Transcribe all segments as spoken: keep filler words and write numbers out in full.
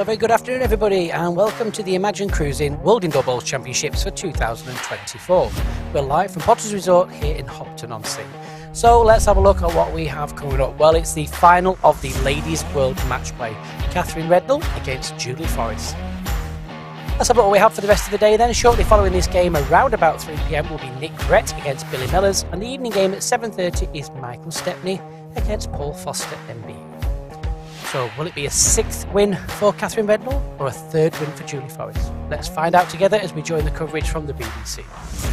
Hello, very good afternoon everybody, and welcome to the Imagine Cruising World Indoor Bowls Championships for two thousand twenty-four. We're live from Potter's Resort here in Hopton-on-Sea. So let's have a look at what we have coming up. Well, it's the final of the Ladies World Match Play. Katherine Rednall against Julie Forrest. Let's have a look at what we have for the rest of the day then. Shortly following this game, around about three p m, will be Nick Brett against Billy Mellors, and the evening game at seven thirty is Michael Stepney against Paul Foster M B. So will it be a sixth win for Katherine Rednall or a third win for Julie Forrest? Let's find out together as we join the coverage from the B B C.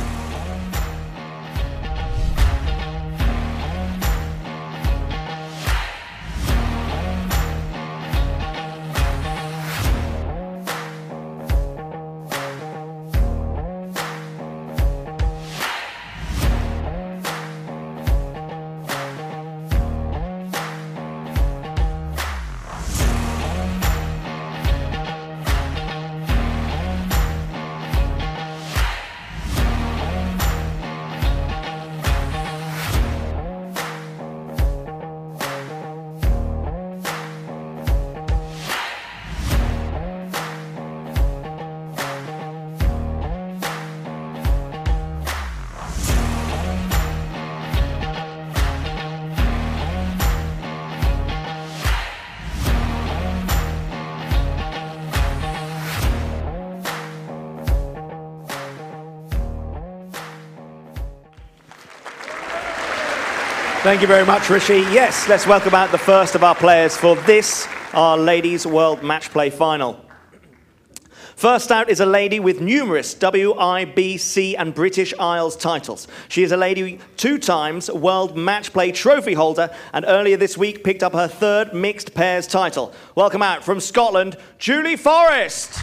Thank you very much, Rishi. Yes, let's welcome out the first of our players for this, our Ladies World Match Play Final. First out is a lady with numerous W I B C and British Isles titles. She is a lady two times World Match Play trophy holder, and earlier this week picked up her third mixed pairs title. Welcome out from Scotland, Julie Forrest.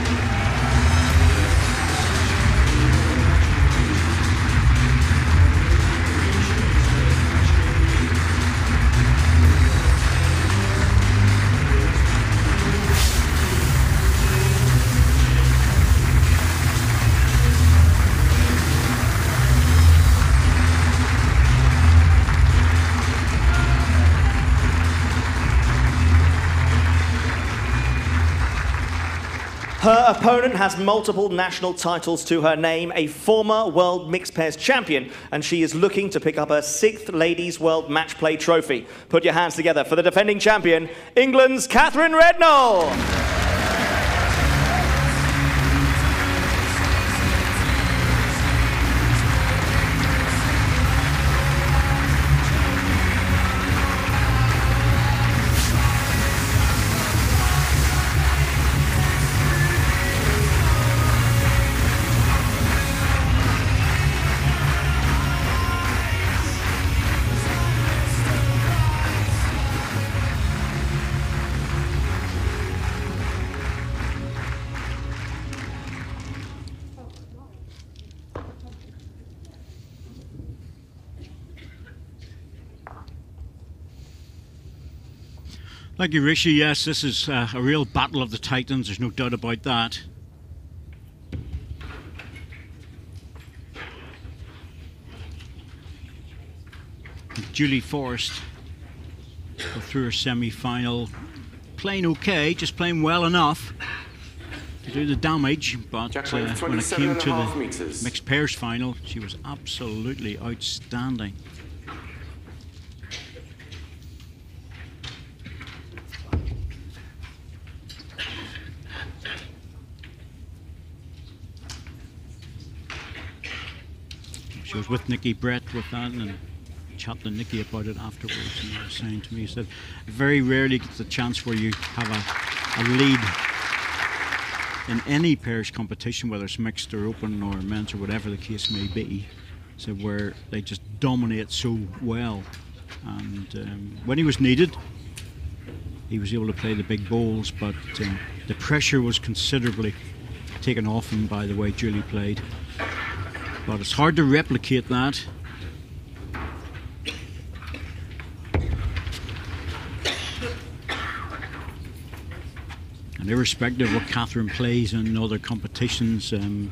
Her opponent has multiple national titles to her name, a former World Mixed Pairs champion, and she is looking to pick up her sixth Ladies World Match Play trophy. Put your hands together for the defending champion, England's Katherine Rednall. Thank you, Rishi. Yes, this is uh, a real battle of the titans, there's no doubt about that. Julie Forrest go through her semi-final, playing okay, just playing well enough to do the damage, but uh, when it came to the meters. mixed pairs final, she was absolutely outstanding. She was with Nicky Brett with that, and chatted to Nicky about it afterwards, and he was saying to me, he said, very rarely gets a chance where you have a, a lead in any pairs competition, whether it's mixed or open or men's or whatever the case may be, so where they just dominate so well. And um, when he was needed, he was able to play the big bowls, but uh, the pressure was considerably taken off him by the way Julie played. But it's hard to replicate that. And irrespective of what Katherine plays in other competitions, um,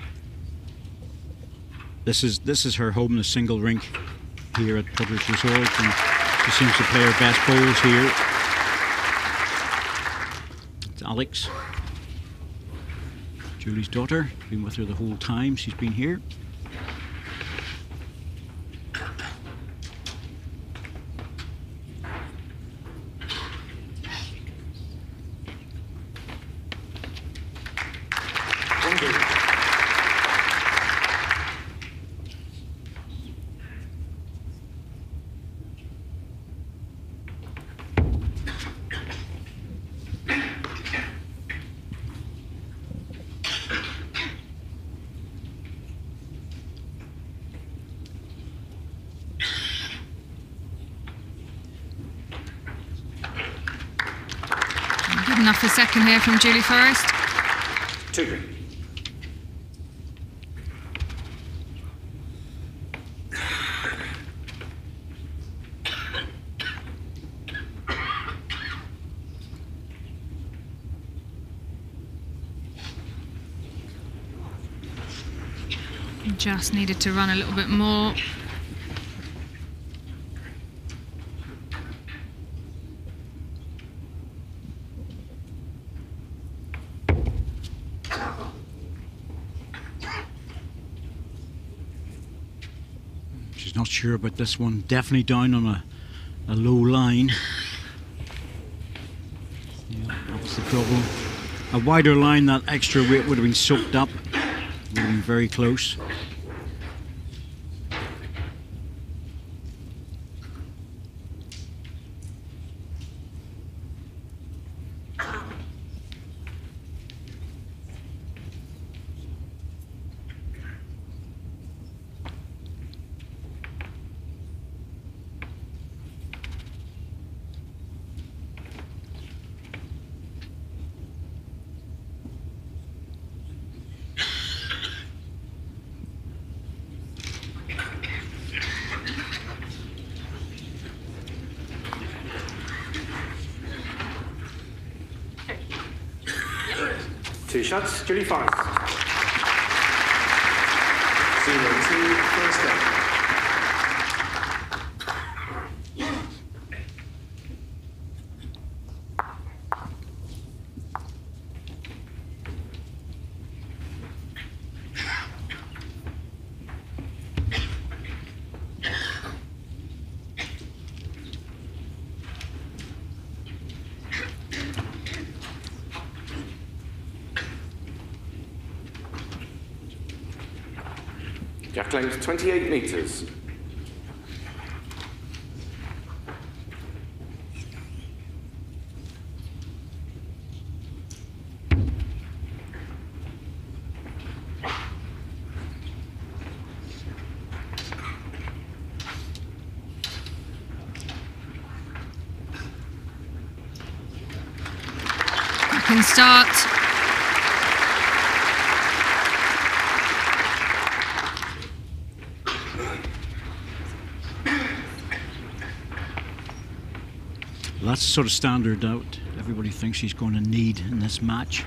this is this is her home in the single rink here at Potter's Resort, and she seems to play her best bowls here. Alex, Julie's daughter. Been with her the whole time she's been here. Good enough for second here from Julie Forrest. Two green. Just needed to run a little bit more. She's not sure about this one. Definitely down on a, a low line. Yeah, that was the problem. A wider line, that extra weight would have been soaked up. Would have been very close. Two shots, Julie Forrest. Zero two, first down. Jack claims twenty-eight metres. Can start. That's the sort of standard out everybody thinks she's going to need in this match.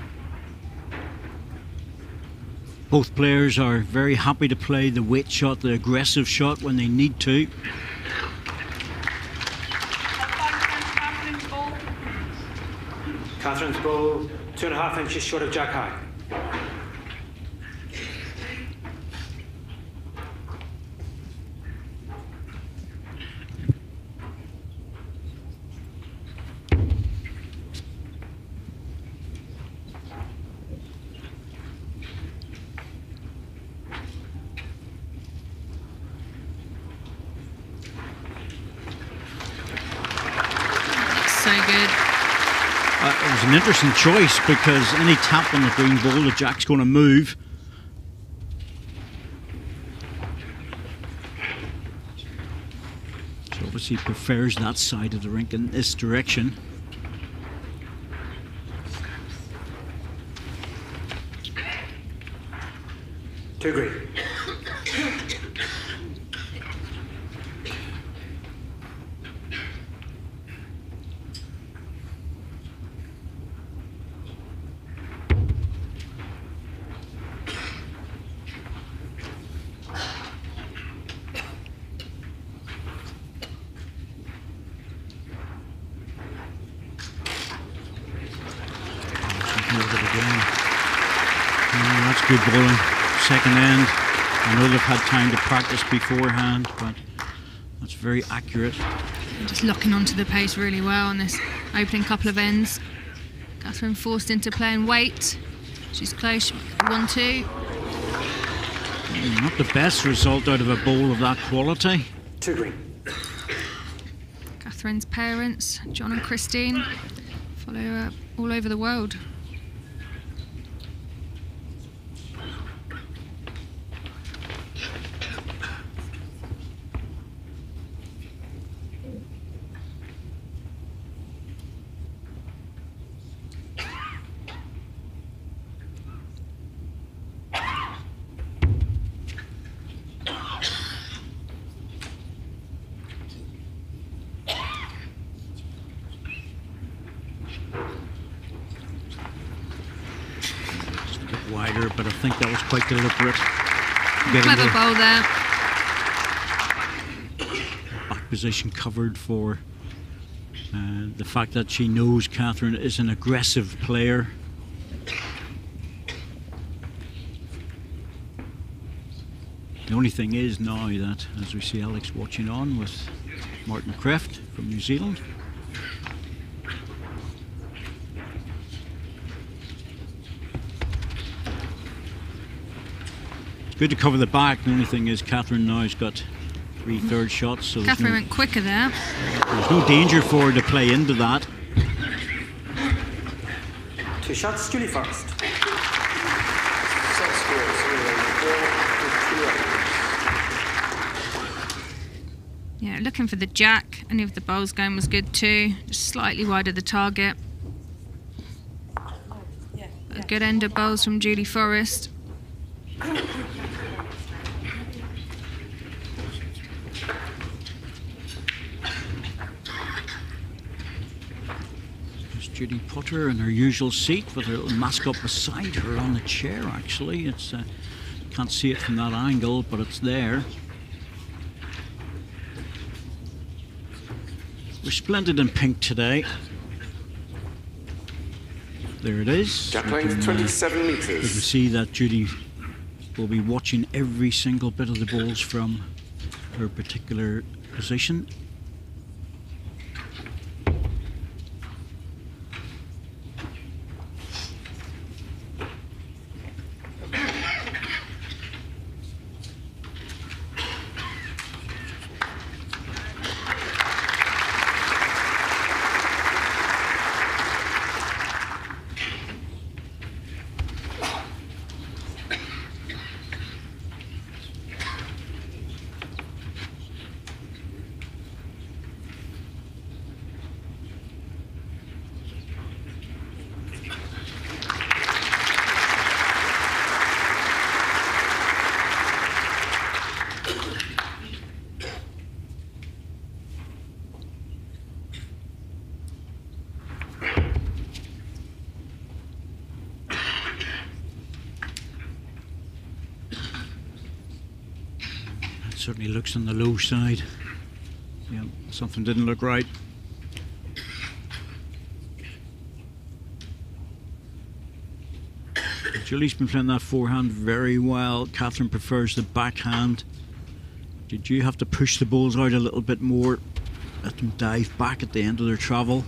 Both players are very happy to play the weight shot, the aggressive shot when they need to. Katherine's ball, two and a half inches short of Jack high. So good. Uh, it was an interesting choice because any tap on the green ball, the Jack's going to move. So obviously he prefers that side of the rink in this direction. Two green. good bowling. Second end. I know they've had time to practice beforehand, but that's very accurate. Just locking onto the pace really well on this opening couple of ends. Katherine forced into playing weight. She's close. one two. Not the best result out of a bowl of that quality. Two green. Katherine's parents, John and Christine, follow her all over the world. Wider, but I think that was quite deliberate. Clever bowl there. Back position covered for uh, the fact that she knows Katherine is an aggressive player. The only thing is now that, as we see Alex watching on with Martin Kreft from New Zealand, good to cover the back. The only thing is Katherine now has got three third shots. So Katherine no, went quicker there. There's no danger for her to play into that. Two shots, Julie Forrest. Yeah, looking for the jack. Any of the bowls going was good too. Just slightly wide of the target. A good end of bowls from Julie Forrest. Judy Potter in her usual seat with her little mascot beside her on the chair. Actually, it's uh, can't see it from that angle, but it's there. We're splendid in pink today. There it is. Jack You length can, uh, twenty-seven You metres. can see that Judy will be watching every single bit of the balls from her particular position. Certainly looks on the low side. Yeah, something didn't look right. Julie's been playing that forehand very well. Katherine prefers the backhand. Did you have to push the balls out a little bit more? Let them dive back at the end of their travel.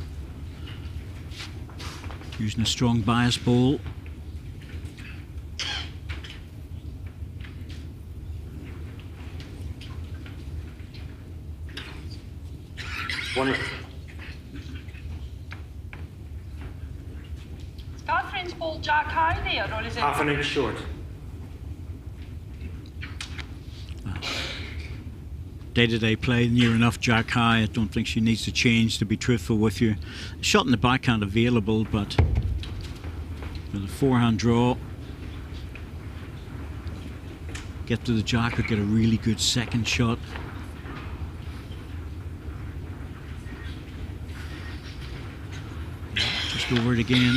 Using a strong bias ball. One left. Is Katherine's ball jack high there, or is it? Half an inch short. Day-to-day play, near enough jack high. I don't think she needs to change, to be truthful with you. Shot in the backhand available, but with a forehand draw, get to the jack or get a really good second shot. Just over it again.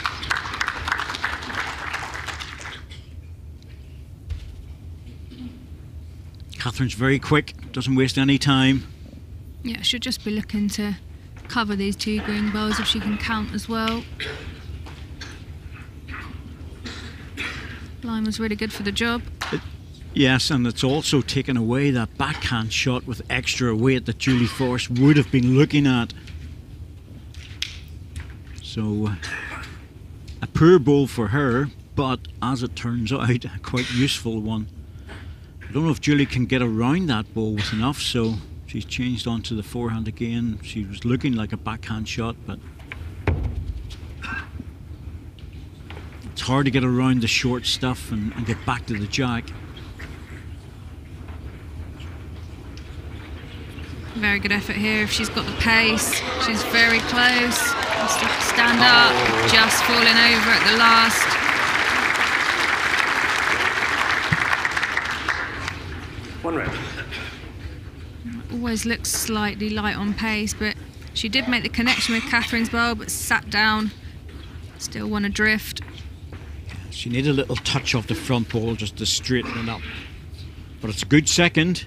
Katherine's very quick, doesn't waste any time. Yeah, should just be looking to cover these two green balls if she can count as well. Line was really good for the job. It, yes, and it's also taken away that backhand shot with extra weight that Julie Forrest would have been looking at. So, uh, a poor bowl for her, but as it turns out, a quite useful one. I don't know if Julie can get around that bowl with enough, so she's changed onto the forehand again. She was looking like a backhand shot, but it's hard to get around the short stuff and, and get back to the jack. Very good effort here. If she's got the pace, she's very close. Has to stand up, just falling over at the last. One round. Always looks slightly light on pace, but she did make the connection with Katherine's bowl, but sat down. Still won adrift. She needed a little touch off the front ball just to straighten it up. But it's a good second.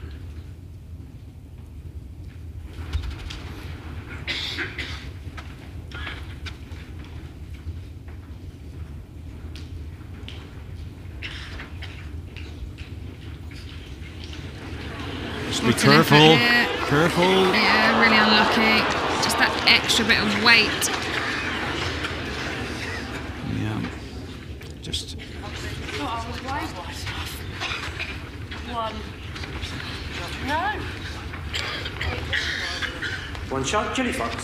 Just be careful. Careful. Yeah, really unlucky. Just that extra bit of weight. Yeah. Just. One. No. One shot, Julie Forrest.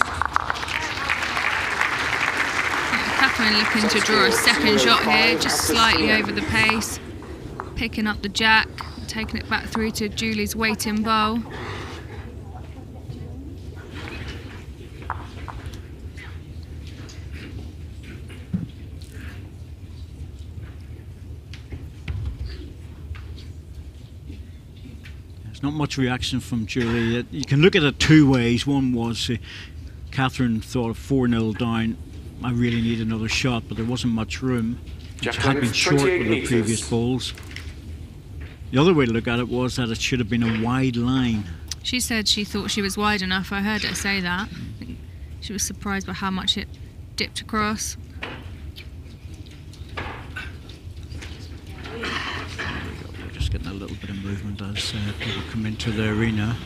Katherine looking to draw a second shot here, just slightly over the pace. Picking up the jack, taking it back through to Julie's waiting bowl. There's not much reaction from Julie. You can look at it two ways. One was uh, Katherine thought four nil down, I really need another shot, but there wasn't much room. She had been short with the previous bowls. The other way to look at it was that it should have been a wide line. She said she thought she was wide enough. I heard her say that. I think she was surprised by how much it dipped across. We're just getting a little bit of movement as uh, people come into the arena.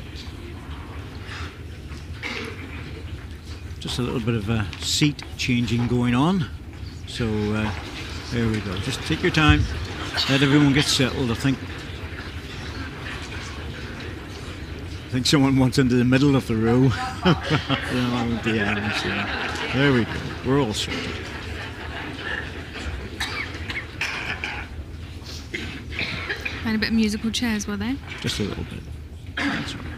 Just a little bit of a seat changing going on. So uh, there we go. Just take your time. Let everyone get settled. I think I think someone wants into the middle of the row. yeah. There we go. We're all sorted. And a bit of musical chairs, were they? Just a little bit. That's all right.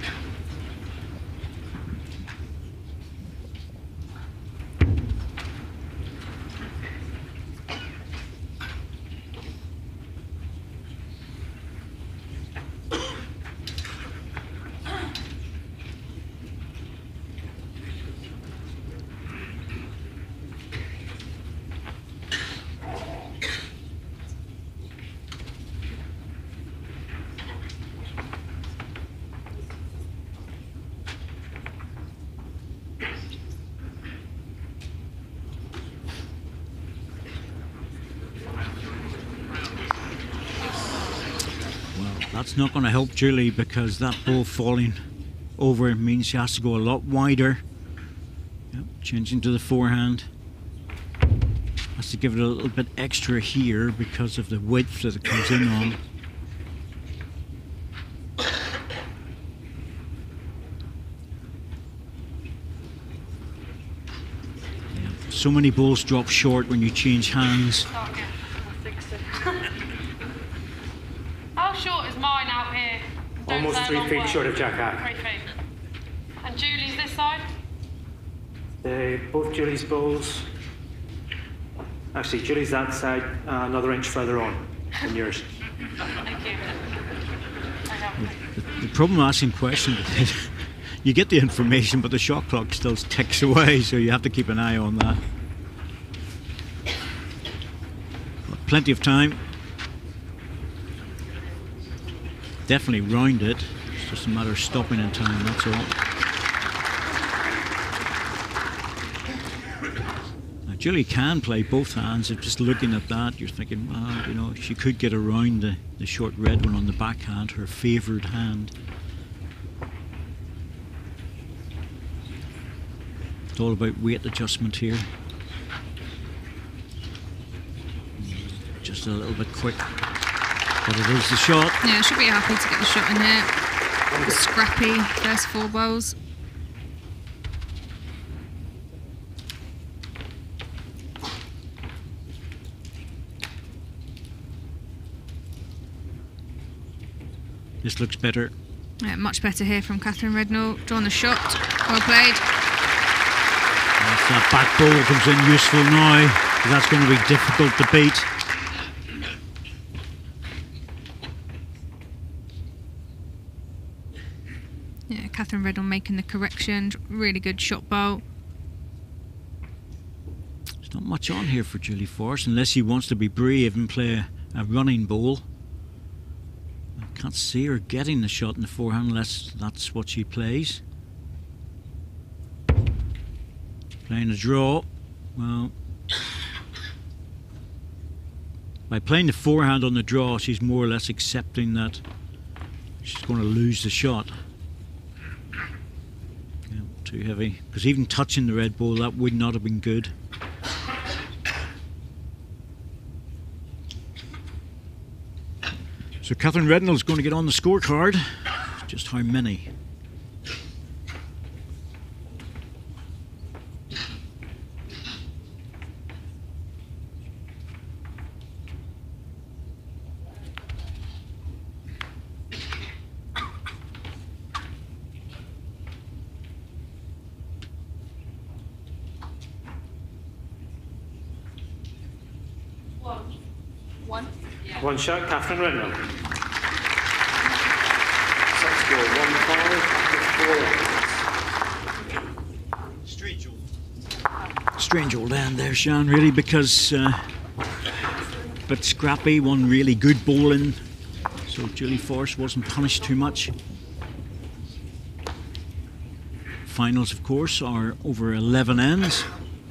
That's not going to help Julie because that ball falling over means she has to go a lot wider. Yep, changing to the forehand. Has to give it a little bit extra here because of the width that it comes in on. Yeah, so many balls drop short when you change hands. How short is mine out here? Don't Almost say a three long feet word. short of Jack High. Three feet. And Julie's this side? Uh, both Julie's bowls. Actually, Julie's that side, uh, another inch further on than yours. Thank you. The, the problem asking questions is you get the information, but the shot clock still ticks away, so you have to keep an eye on that. But plenty of time. Definitely round it. It's just a matter of stopping in time, that's all. Now Julie can play both hands. If just looking at that, you're thinking, well, you know, she could get around the, the short red one on the backhand, her favoured hand. It's all about weight adjustment here. Just a little bit quick, but it is the shot. Yeah, should be happy to get the shot in here. Scrappy first four balls. This looks better. Yeah, much better here from Katherine Rednall. Drawn the shot. Well played. If that back ball comes in useful now, that's going to be difficult to beat. Yeah, Katherine Rednall making the correction. Really good shot bowl. There's not much on here for Julie Forrest, unless he wants to be brave and play a, a running bowl. I can't see her getting the shot in the forehand unless that's what she plays. Playing a draw. Well, by playing the forehand on the draw, she's more or less accepting that she's going to lose the shot. Yeah, too heavy. Because even touching the red ball, that would not have been good. So Katherine Rednall is going to get on the scorecard. Just how many? One. One shot, Katherine Rednall. Set score one five. Strange old. Strange old end there, Sean, really, because uh, but scrappy, one really good bowling, so Julie Forrest wasn't punished too much. Finals, of course, are over eleven ends.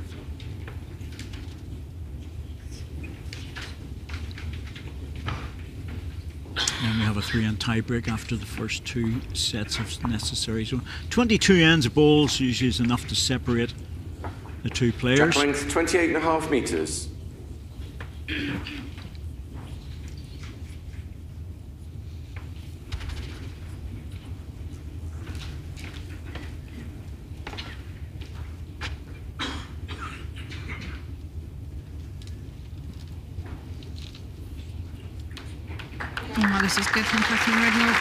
And we have a three-end tiebreak after the first two sets if necessary. So twenty-two ends of balls usually is enough to separate the two players. Track length twenty-eight and a half metres. Oh, this is good from Katherine Rednall.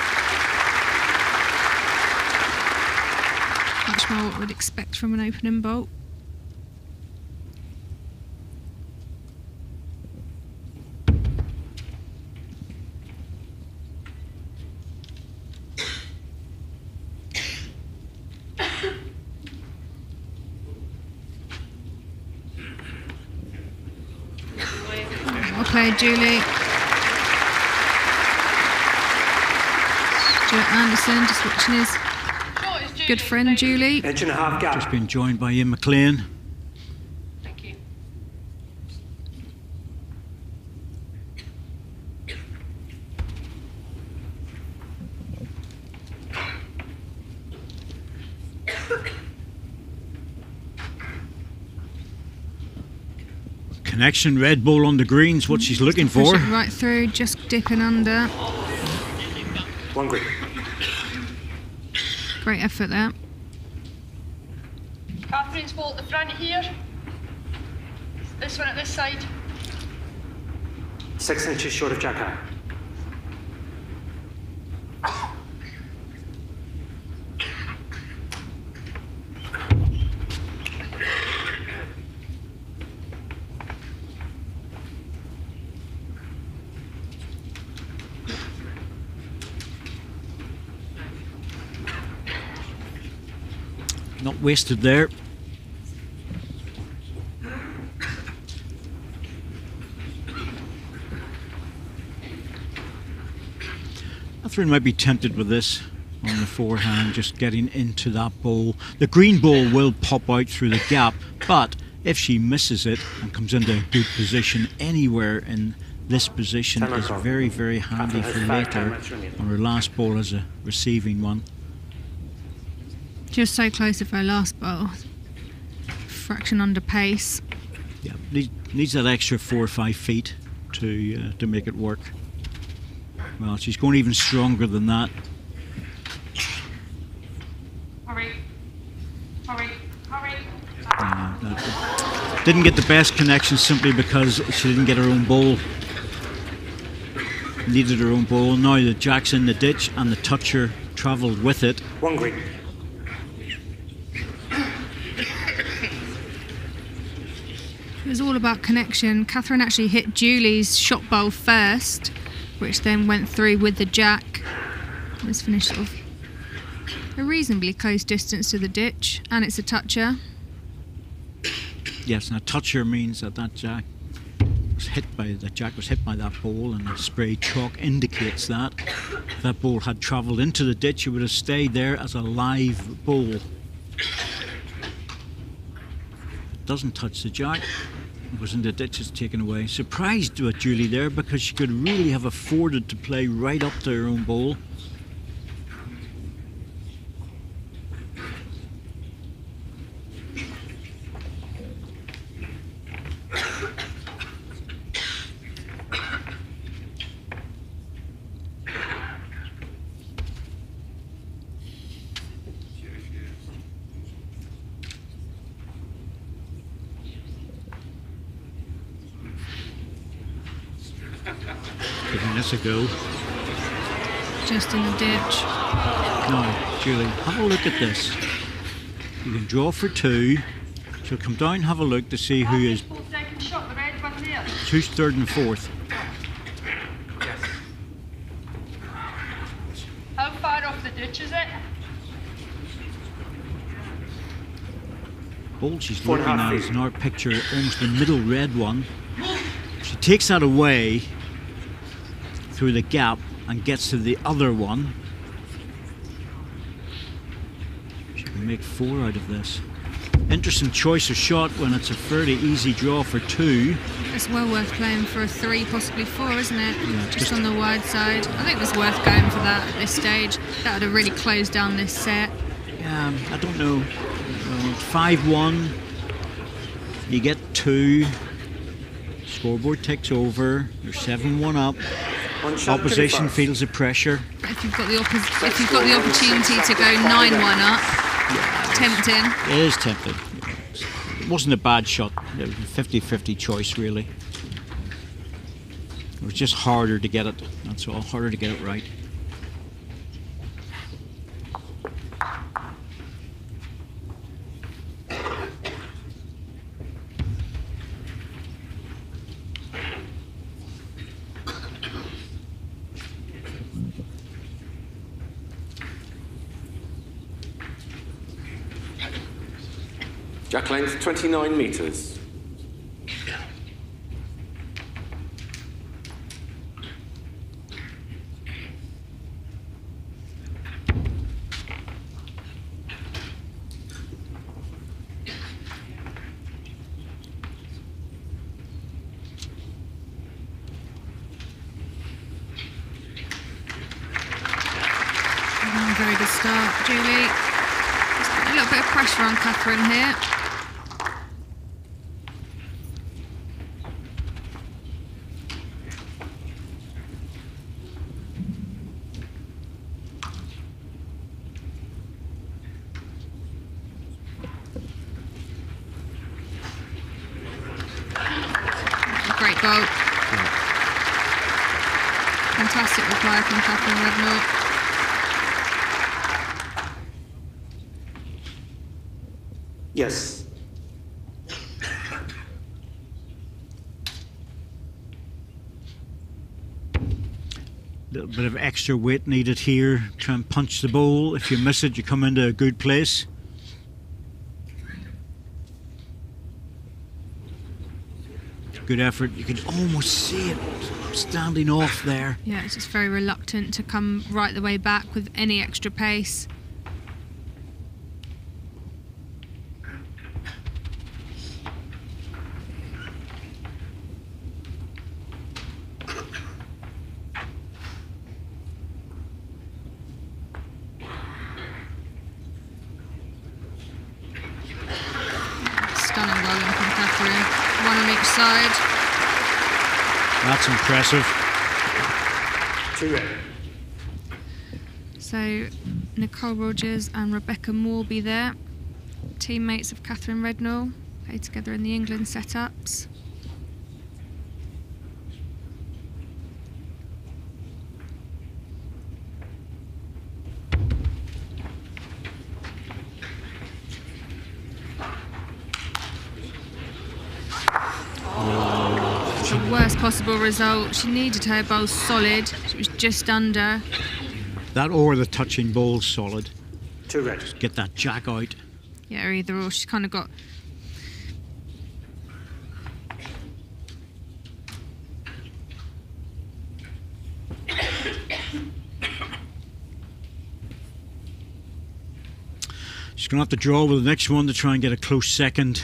Much more what we'd expect from an opening bolt. Well played, Julie. Anderson just watching his good friend Julie. Inch and a half gap. Just been joined by Ian McLean. Thank you. Connection, red ball on the greens, what she's looking for. Push it right through, just dipping under. One green. Great effort there. Catherine's ball at the front here. This one at this side. Six inches short of jack high. Not wasted there. Katherine might be tempted with this on the forehand, just getting into that bowl. The green ball will pop out through the gap, but If she misses it and comes into a good position anywhere in this position, is very, very handy for later on her last ball as a receiving one. Just so close of her last ball. Fraction under pace. Yeah, needs, needs that extra four or five feet to uh, to make it work. Well, she's going even stronger than that. Hurry. Hurry. Hurry. Uh, that didn't get the best connection simply because she didn't get her own ball. Needed her own ball. Now the jack's in the ditch and the toucher travelled with it. One green. It was all about connection. Katherine actually hit Julie's shot bowl first, which then went through with the jack. It was finished sort of a reasonably close distance to the ditch, and it's a toucher. Yes, and a toucher means that that jack was hit by the jack was hit by that ball, and the spray chalk indicates that. If that ball had travelled into the ditch, it would have stayed there as a live ball. Doesn't touch the jack. It was in the ditch, it's taken away. Surprised with Julie there because she could really have afforded to play right up to her own ball. Giving this a go. Just in the ditch. Now, Julie, have a look at this. You can draw for two. She'll come down, have a look to see who is Second shot, the red one there. who's third and fourth. How far off the ditch is it? Ball she's Four and a looking half at feet. is in our picture, almost the middle red one. She takes that away through the gap and gets to the other one. She can make four out of this. Interesting choice of shot when it's a fairly easy draw for two. It's well worth playing for a three, possibly four, isn't it? Yeah, just, just- on the wide side. I think it's worth going for that at this stage. That would have really closed down this set. Um, I don't know. five one. You get two. Scoreboard ticks over. You're seven one up. One shot, Opposition thirty-five. feels the pressure. If you've got the oppos- if you've got the opportunity to go nine one up, tempting. It is tempting. It wasn't a bad shot. It was a fifty fifty choice, really. It was just harder to get it. That's all. Harder to get it right. Jack length twenty-nine metres. Mm, very good start, Julie. Just putting a little bit of pressure on Katherine here. Great goal. Fantastic reply from Katherine Rednall. Yes. Little bit of extra weight needed here. Try and punch the ball. If you miss it, you come into a good place. Good effort. You can almost see it standing off there. Yeah, it's just very reluctant to come right the way back with any extra pace. side. That's impressive. Two red. So Nicole Rogers and Rebecca Moore be there. Teammates of Katherine Rednall, play together in the England setups. The worst possible result. She needed her bowl solid. She was just under. That or the touching bowl solid. Two red. Get that jack out. Yeah, either or. She's kind of got. She's going to have to draw with the next one to try and get a close second.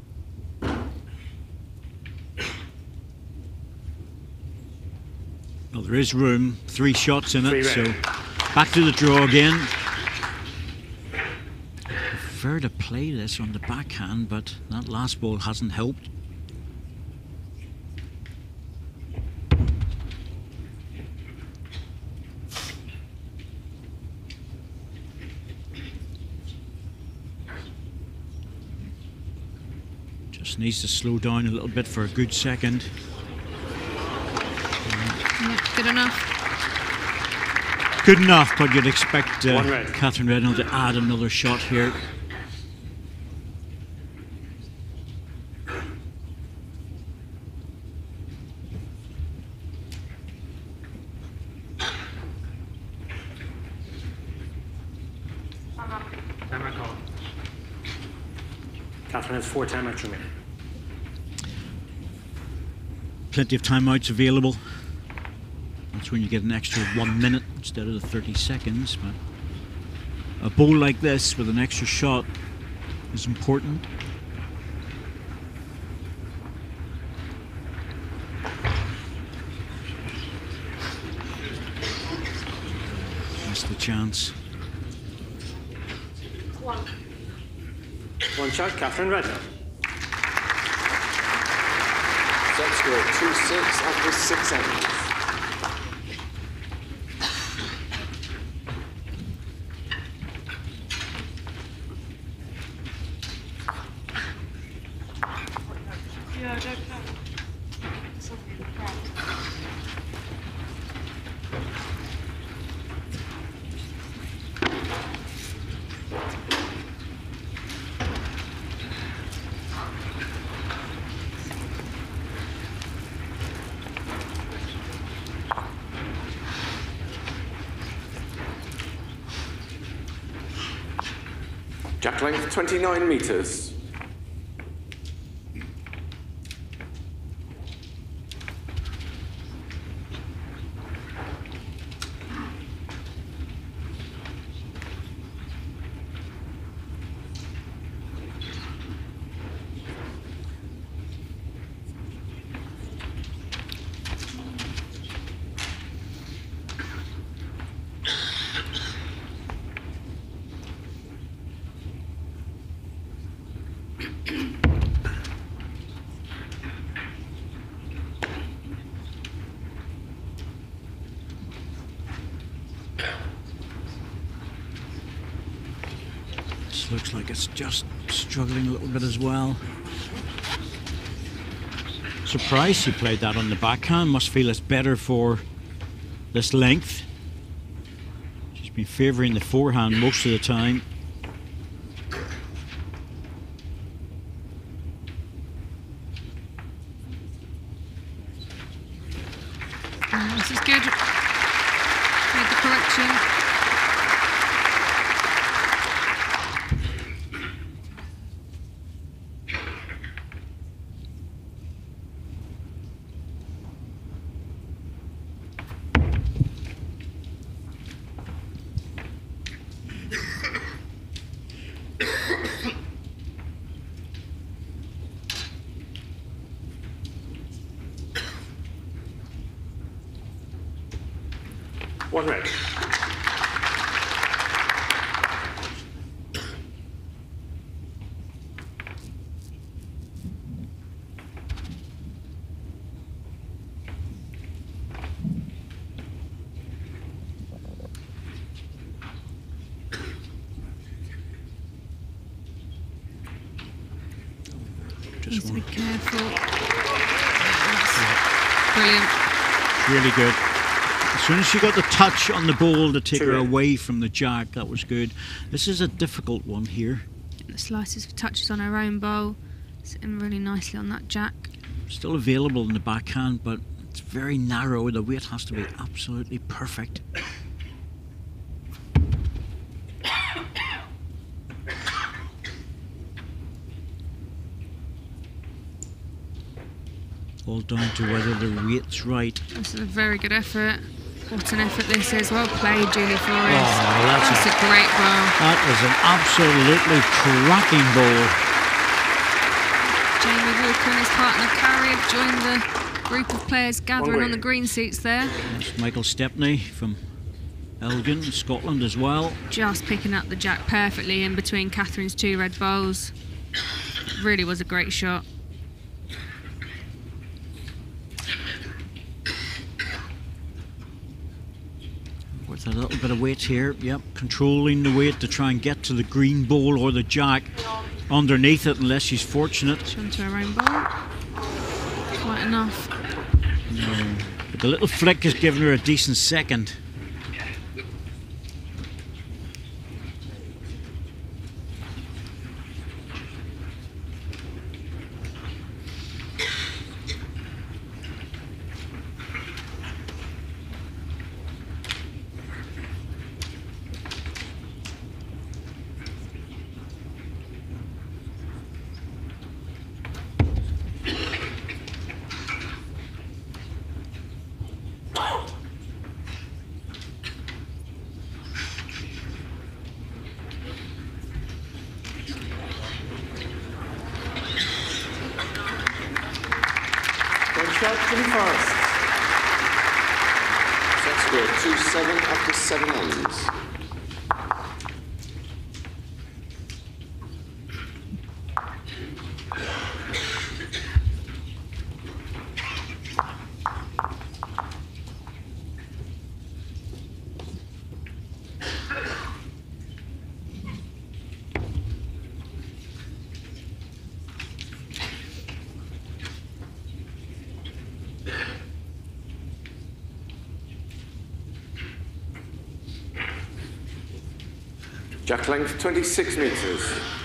Well, there is room. Three shots in Three it, red. so back to the draw again. Prefer to play this on the backhand, but that last ball hasn't helped. Just needs to slow down a little bit for a good second. Yeah, good enough. Good enough, but you'd expect uh, One red. Katherine Rednall to add another shot here. Timeout call. Katherine has four timeouts remaining. Plenty of timeouts available. That's when you get an extra one minute instead of the thirty seconds. But a bowl like this with an extra shot is important. Missed the chance. One shot, Katherine Rednall. Set score two six after six ends. Jack length twenty-nine metres. This looks like it's just struggling a little bit as well. Surprised she played that on the backhand. Must feel it's better for this length. She's been favouring the forehand most of the time. Oh, this is good. Made the correction. One red. this Needs one. to be careful. That's brilliant. Really good. As soon as she got the touch on the ball to take True. her away from the jack, that was good. This is a difficult one here. The slices of touches on her own bowl, sitting really nicely on that jack. Still available in the backhand, but it's very narrow. The weight has to be absolutely perfect. All down to whether the weight's right. This is a very good effort. What an effort this is. Well played, Julie Forrest. Oh, that's, That's a, a great ball. that is an absolutely cracking ball. Jamie Walker and his partner Carrie have joined the group of players gathering on the green seats there. That's Michael Stepney from Elgin, Scotland as well. Just picking up the jack perfectly in between Catherine's two red bowls. Really was a great shot. With a little bit of weight here, yep, controlling the weight to try and get to the green bowl or the jack underneath it, unless she's fortunate. She's onto her own bowl. Quite enough. No. But the little flick has given her a decent second. Forrest. Set score two seven after seven ends. Jack length twenty-six metres.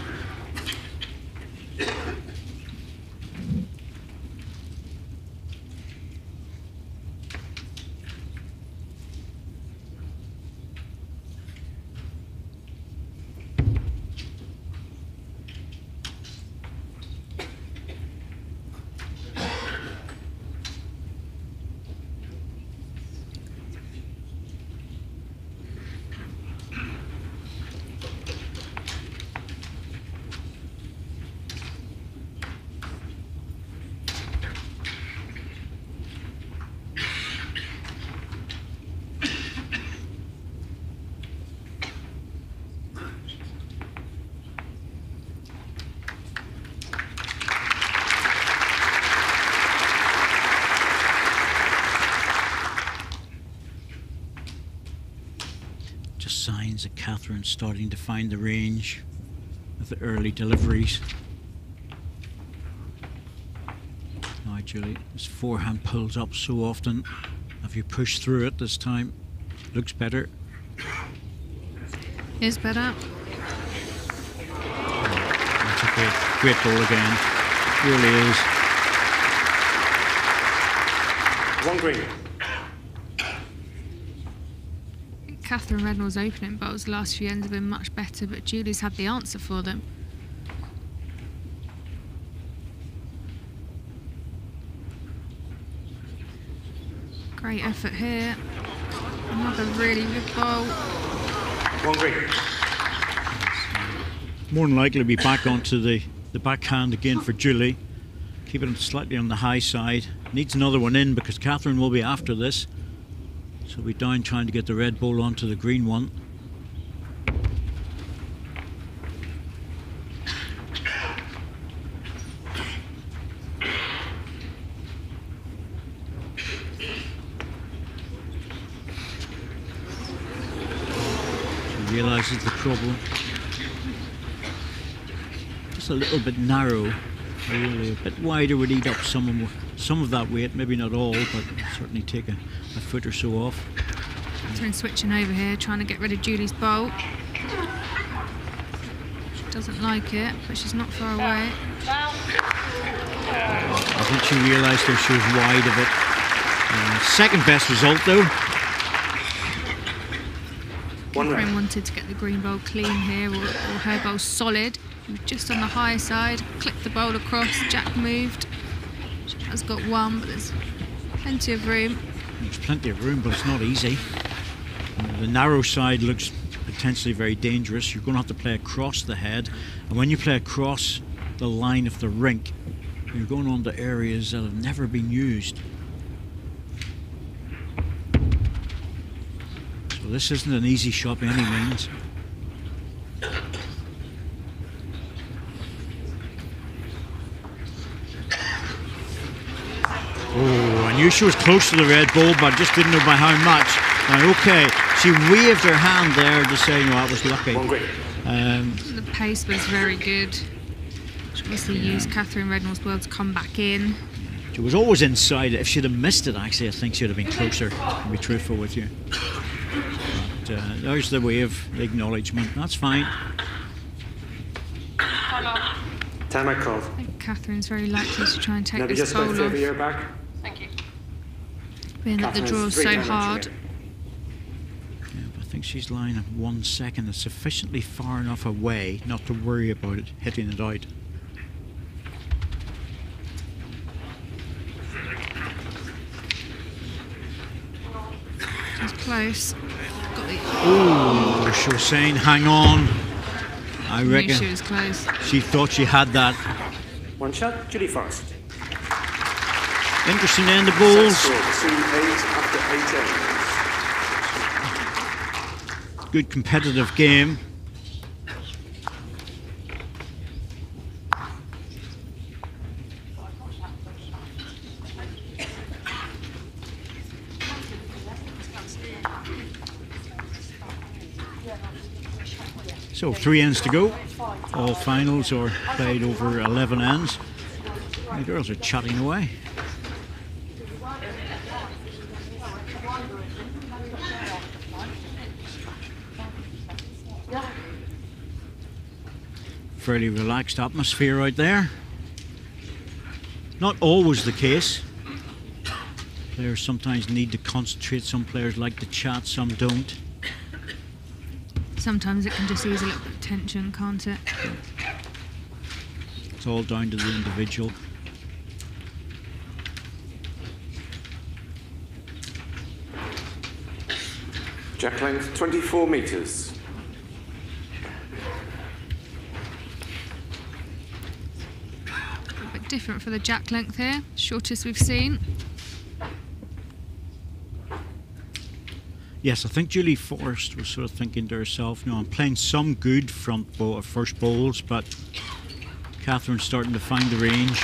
Signs that Catherine's starting to find the range of the early deliveries. Now, Julie, this forehand pulls up so often. Have you pushed through it this time? Looks better. Is better. That's a great, great ball again. Really is. One green. Katherine Rednall's opening bowls the last few ends have been much better, but Julie's had the answer for them. Great effort here. Another really good bowl. One green. More than likely to be back onto the, the backhand again for Julie. Keep it slightly on the high side. Needs another one in because Katherine will be after this. So we're down trying to get the red ball onto the green one. She realises the problem. Just a little bit narrow Really a bit wider would eat up some of, some of that weight, maybe not all, but certainly take a, a foot or so off. Katherine switching over here, trying to get rid of Julie's bolt. She doesn't like it, but she's not far away. I think she realised that she was wide of it. Uh, second best result though. Katherine wanted to get the green bowl clean here, or, or her bowl solid. She was just on the higher side, clipped the bowl across, Jack moved. She has got one, but there's plenty of room. There's plenty of room, but it's not easy. The narrow side looks potentially very dangerous. You're going to have to play across the head, and when you play across the line of the rink, you're going on to areas that have never been used. So this isn't an easy shot by any means. Oh, I knew she was close to the red ball, but just didn't know by how much. Now, okay, she waved her hand there to say, no, that was lucky. Um, the pace was very good. She obviously yeah. used Katherine Rednall's world to come back in. She was always inside it. If she'd have missed it, actually, I think she'd have been closer, to be truthful with you. But uh, there's the wave, the acknowledgement. That's fine. Time I called. I think Katherine's very likely to try and take Maybe this just bowl about off. your back. Thank you. Being that the draw's so hard. Yeah, but I think she's lying at one second. It's sufficiently far enough away not to worry about it hitting it out. She's close. Got the. Oh, she was saying, hang on. I reckon knew she was close. She thought she had that. One shot, Julie Forrest. Interesting end of balls. Good competitive game. So three ends to go. All finals are played over eleven ends. The girls are chatting away. Fairly relaxed atmosphere out there. Not always the case. Players sometimes need to concentrate. Some players like to chat, some don't. Sometimes it can just ease a little bit of tension, can't it? It's all down to the individual. Jack length twenty-four metres. A bit different for the jack length here, shortest we've seen. Yes, I think Julie Forrest was sort of thinking to herself, you know, I'm playing some good front bowl, or first bowls, but Katherine's starting to find the range.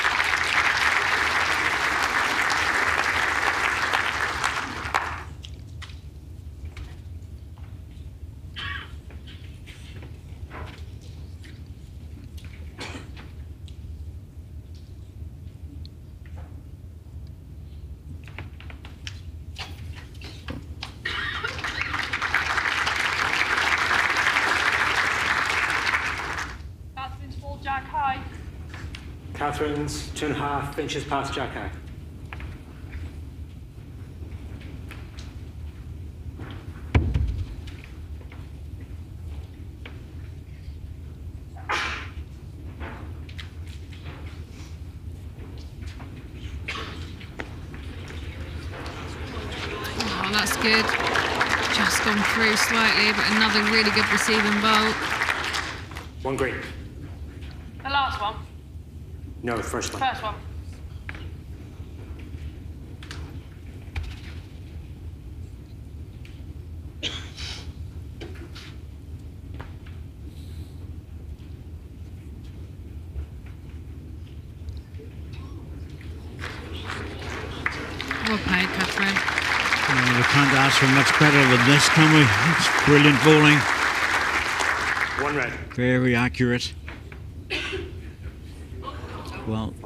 Jack high. Katherine's two and a half inches past Jack high. Oh, that's good. Just gone through slightly, but another really good receiving bowl. One green. The last one? No, the first one. First one. Well played, Katherine. Uh, we can't ask for much better than this, can we? It's brilliant bowling. One red. Very accurate. Well,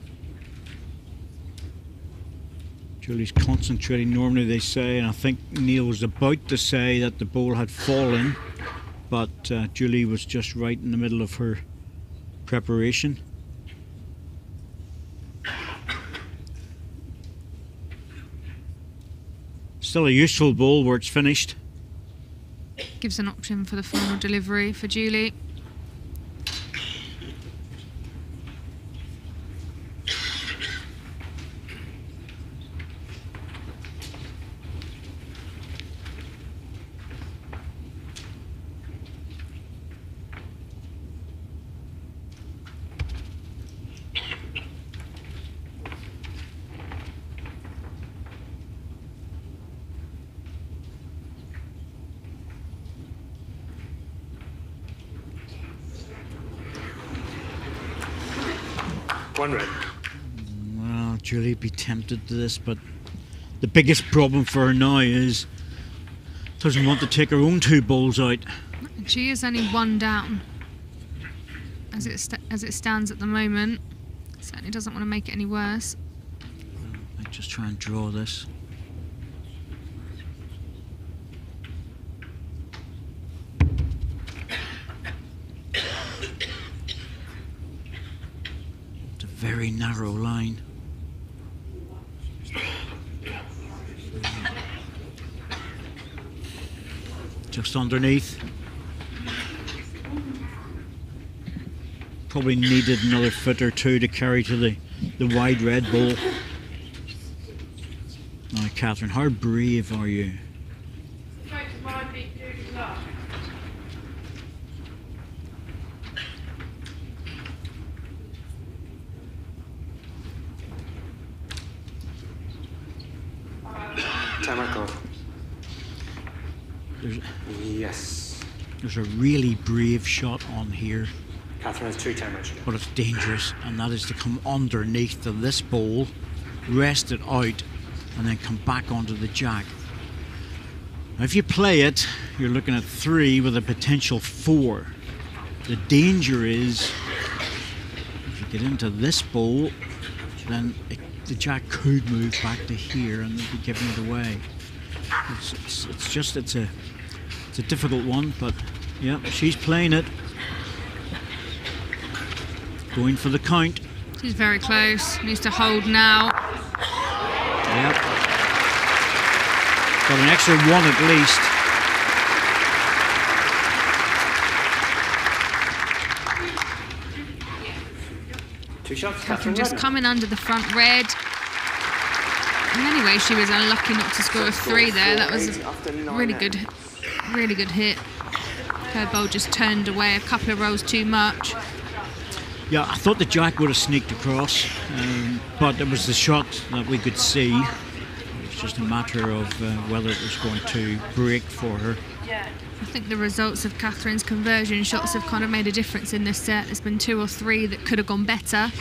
Julie's concentrating normally, they say, and I think Neil was about to say that the ball had fallen, but uh, Julie was just right in the middle of her preparation. Still a useful ball where it's finished. Gives an option for the final delivery for Julie. One red. Well, Julie be tempted to this, but the biggest problem for her now is doesn't want to take her own two balls out. She is only one down as it st as it stands at the moment. Certainly doesn't want to make it any worse. I just try and draw this. It's a very narrow line. Just underneath. Probably needed another foot or two to carry to the, the wide red ball. Now, Katherine, how brave are you? Time record. There's, Yes. there's a really brave shot on here, Katherine has two time records. but it's dangerous, and that is to come underneath to this ball, rest it out, and then come back onto the jack. Now, if you play it, you're looking at three with a potential four. The danger is, if you get into this bowl, then it, the jack could move back to here and be giving it away. It's, it's, it's just, it's a, it's a difficult one, but yeah, she's playing it. Going for the count. She's very close. Needs to hold now. Yep. Got an extra one at least. Two shots, Katherine Katherine. just Rednall. coming under the front red. And anyway, she was unlucky not to score a three there. That was a really good, really good hit. Her bowl just turned away a couple of rolls too much. Yeah, I thought the jack would have sneaked across, um, but it was the shot that we could see. It was just a matter of uh, whether it was going to break for her. I think the results of Katherine's conversion shots have kind of made a difference in this set. There's been two or three that could have gone better.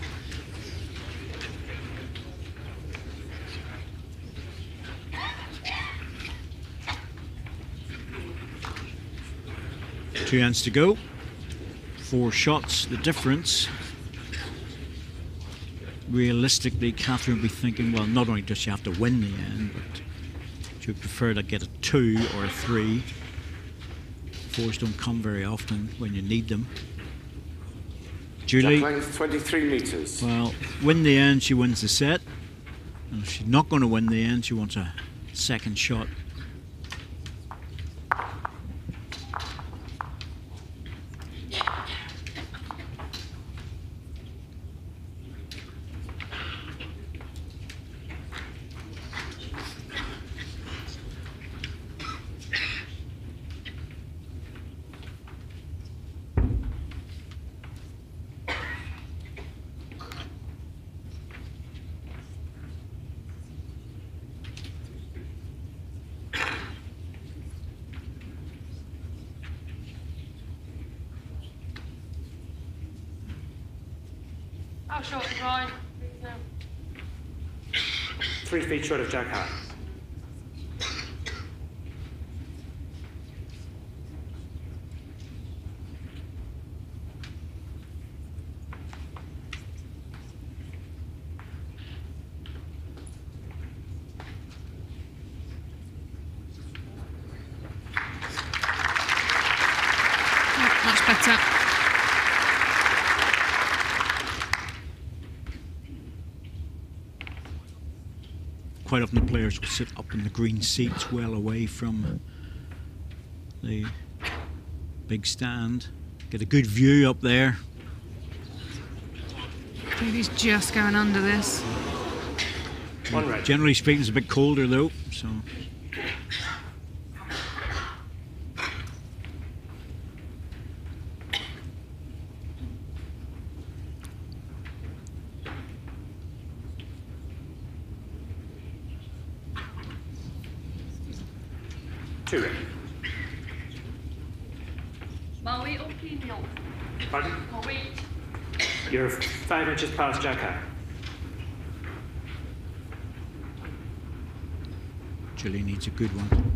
Two ends to go. Four shots, the difference. Realistically, Katherine would be thinking, well, not only does she have to win the end, but she would prefer to get a two or a three. Fours don't come very often when you need them. Julie, Jack length twenty-three metres. well, win the end, she wins the set. And if she's not going to win the end, she wants a second shot. How short is mine? No. Three feet short of Jack high. putter. Quite often the players will sit up in the green seats well away from the big stand. Get a good view up there. I think he's just going under this. One red. Generally speaking, it's a bit colder though, so. Two red. Maui opinion. Pardon? Oh, wait. You're five inches past jack high. Julie needs a good one.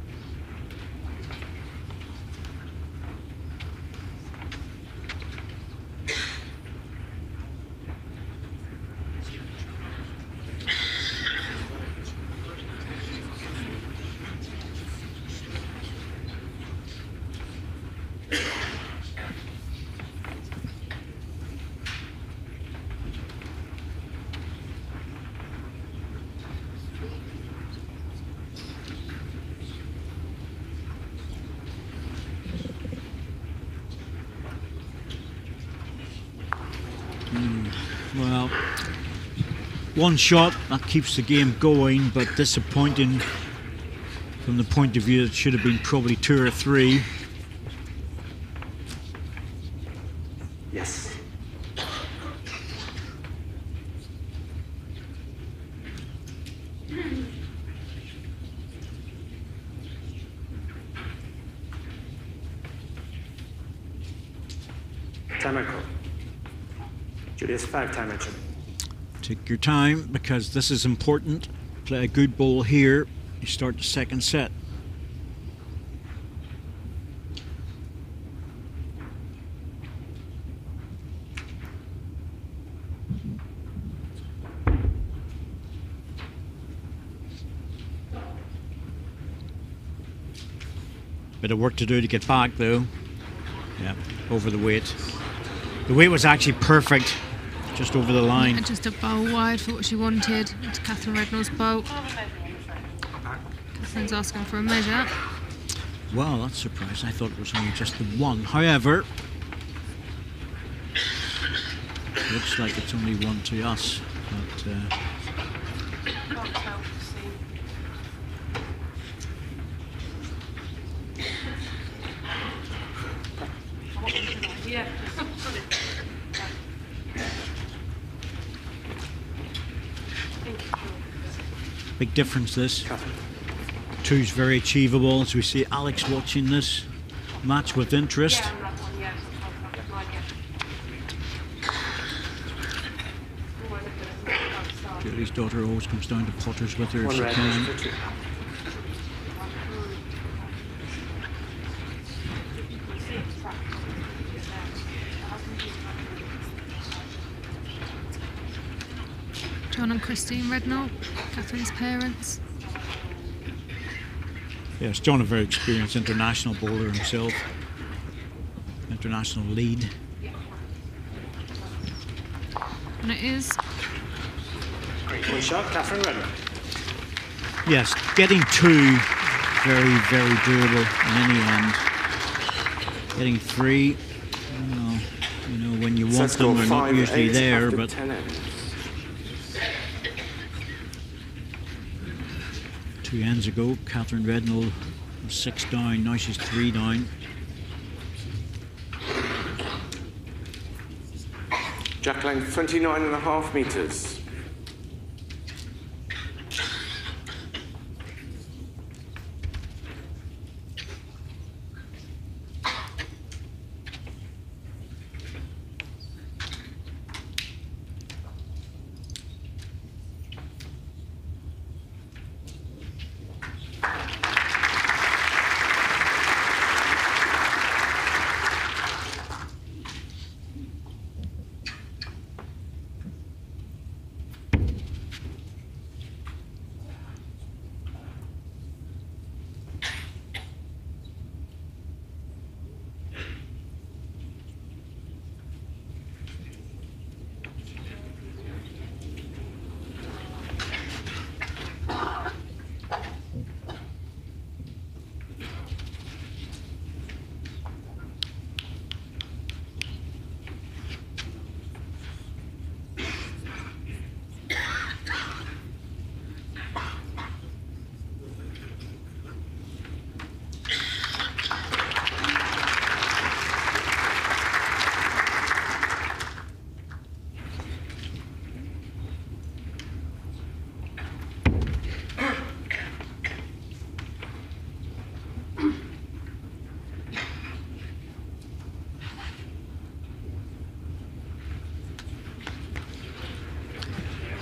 Well, one shot, that keeps the game going, but disappointing from the point of view that it should have been probably two or three. Yes. Time out call. Julius, five time entry. Take your time because this is important. Play a good ball here. You start the second set. Bit of work to do to get back though. Yeah, over the weight. The weight was actually perfect, just over the line. And just a bowl wide for what she wanted. It's Katherine Rednall's bowl. Catherine's asking for a measure. Well, that's surprising. I thought it was only just the one. However, looks like it's only one to us. But, uh, Yeah. big difference this. Two's very achievable, as we see Alex watching this match with interest. Julie's daughter always comes down to putters with her if she can. John and Christine Rednall, Catherine's parents. Yes, John, a very experienced international bowler himself. International lead. And it is. One shot, Katherine Rednall. Yes, getting two, very, very doable in any end. Getting three, well, you know, when you want them, they're not usually there, but two ends ago, Katherine Rednall was six down, now she's three down. Jack length twenty-nine and a half metres.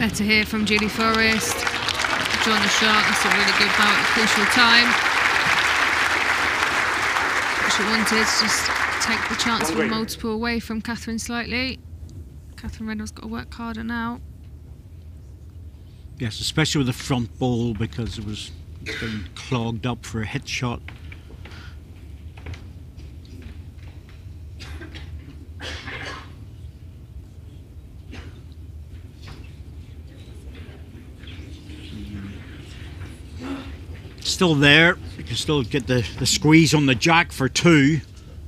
Better here from Julie Forrest. Drawn the shot, that's a really good bow at a crucial time. What she wanted is just take the chance from multiple away from Katherine slightly. Katherine Rednall's got to work harder now. Yes, especially with the front ball, because it was getting clogged up for a hit shot. Still there, you can still get the, the squeeze on the jack for two.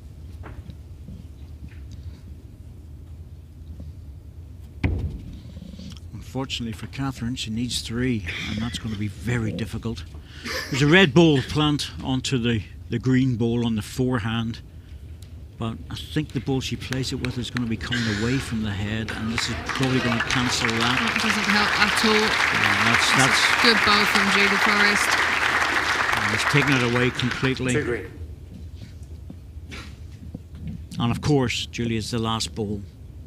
Unfortunately for Katherine, she needs three, and that's going to be very difficult. There's a red ball plant onto the, the green ball on the forehand, but I think the ball she plays it with is going to be coming away from the head, and this is probably going to cancel that. That doesn't help at all. Yeah, that's, that's, that's a good ball from Julie Forrest. It's taken it away completely. Two green. And of course, Julie is the last ball.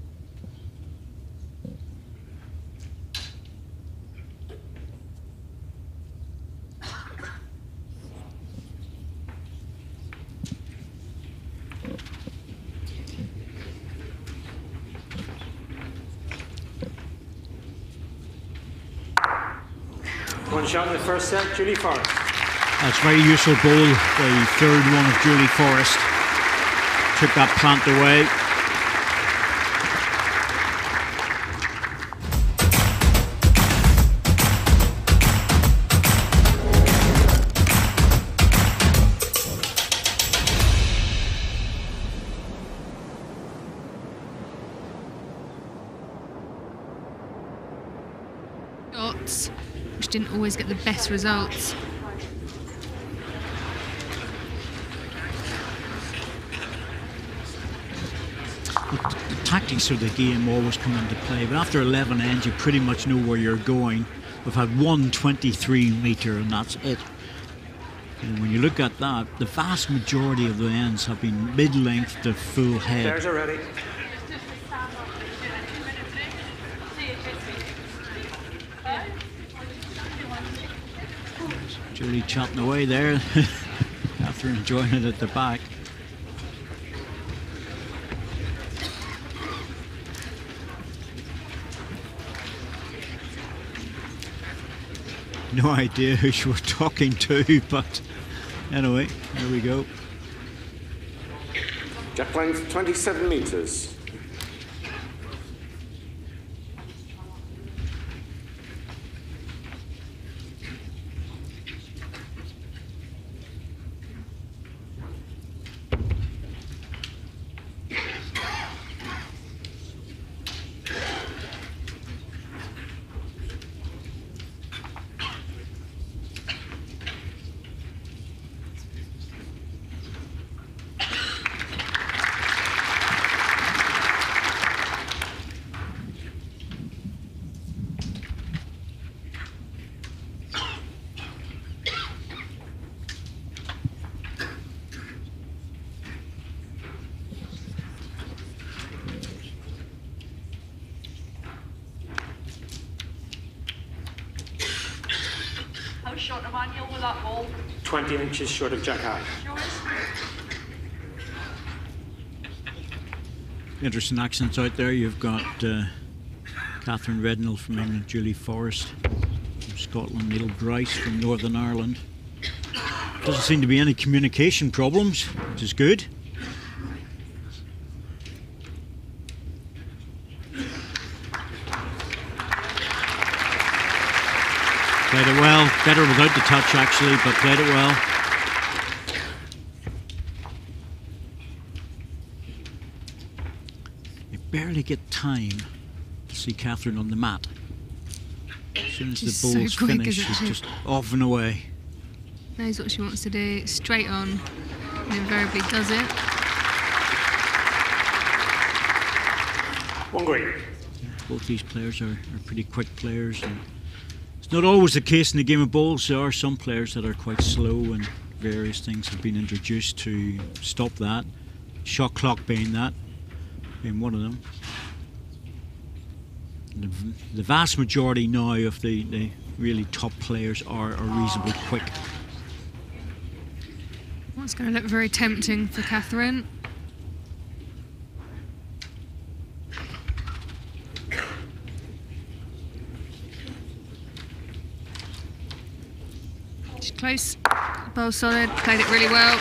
One shot in the first set, Julie Forrest. That's a very useful ball, the third one of Julie Forrest. Took that plant away. Shots, which didn't always get the best results. Tactics of the game always come into play, but after eleven ends you pretty much know where you're going. We've had one twenty-three metre and that's it. And when you look at that, the vast majority of the ends have been mid-length to full head. Players are ready. Julie chatting away there. Katherine enjoying it at the back. No idea who she was talking to, but anyway, there we go. Jack length twenty-seven metres. How short of annual with that ball? twenty inches short of jack high. Interesting accents out there. You've got uh, Katherine Rednall from England, Julie Forrest from Scotland, Neil Bryce from Northern Ireland. Doesn't seem to be any communication problems, which is good. Played it well, better without the touch actually, but played it well. You barely get time to see Katherine on the mat. As soon as She's the ball's so quick, finished, isn't she's she? just off and away. Knows what she wants to do, straight on, and invariably does it. One green. Both these players are, are pretty quick players. And it's not always the case in the game of bowls. There are some players that are quite slow, and various things have been introduced to stop that. Shot clock being that, being one of them. The, the vast majority now of the, the really top players are, are reasonably quick. Well, it's going to look very tempting for Katherine. She's close. Bowl solid. Played it really well.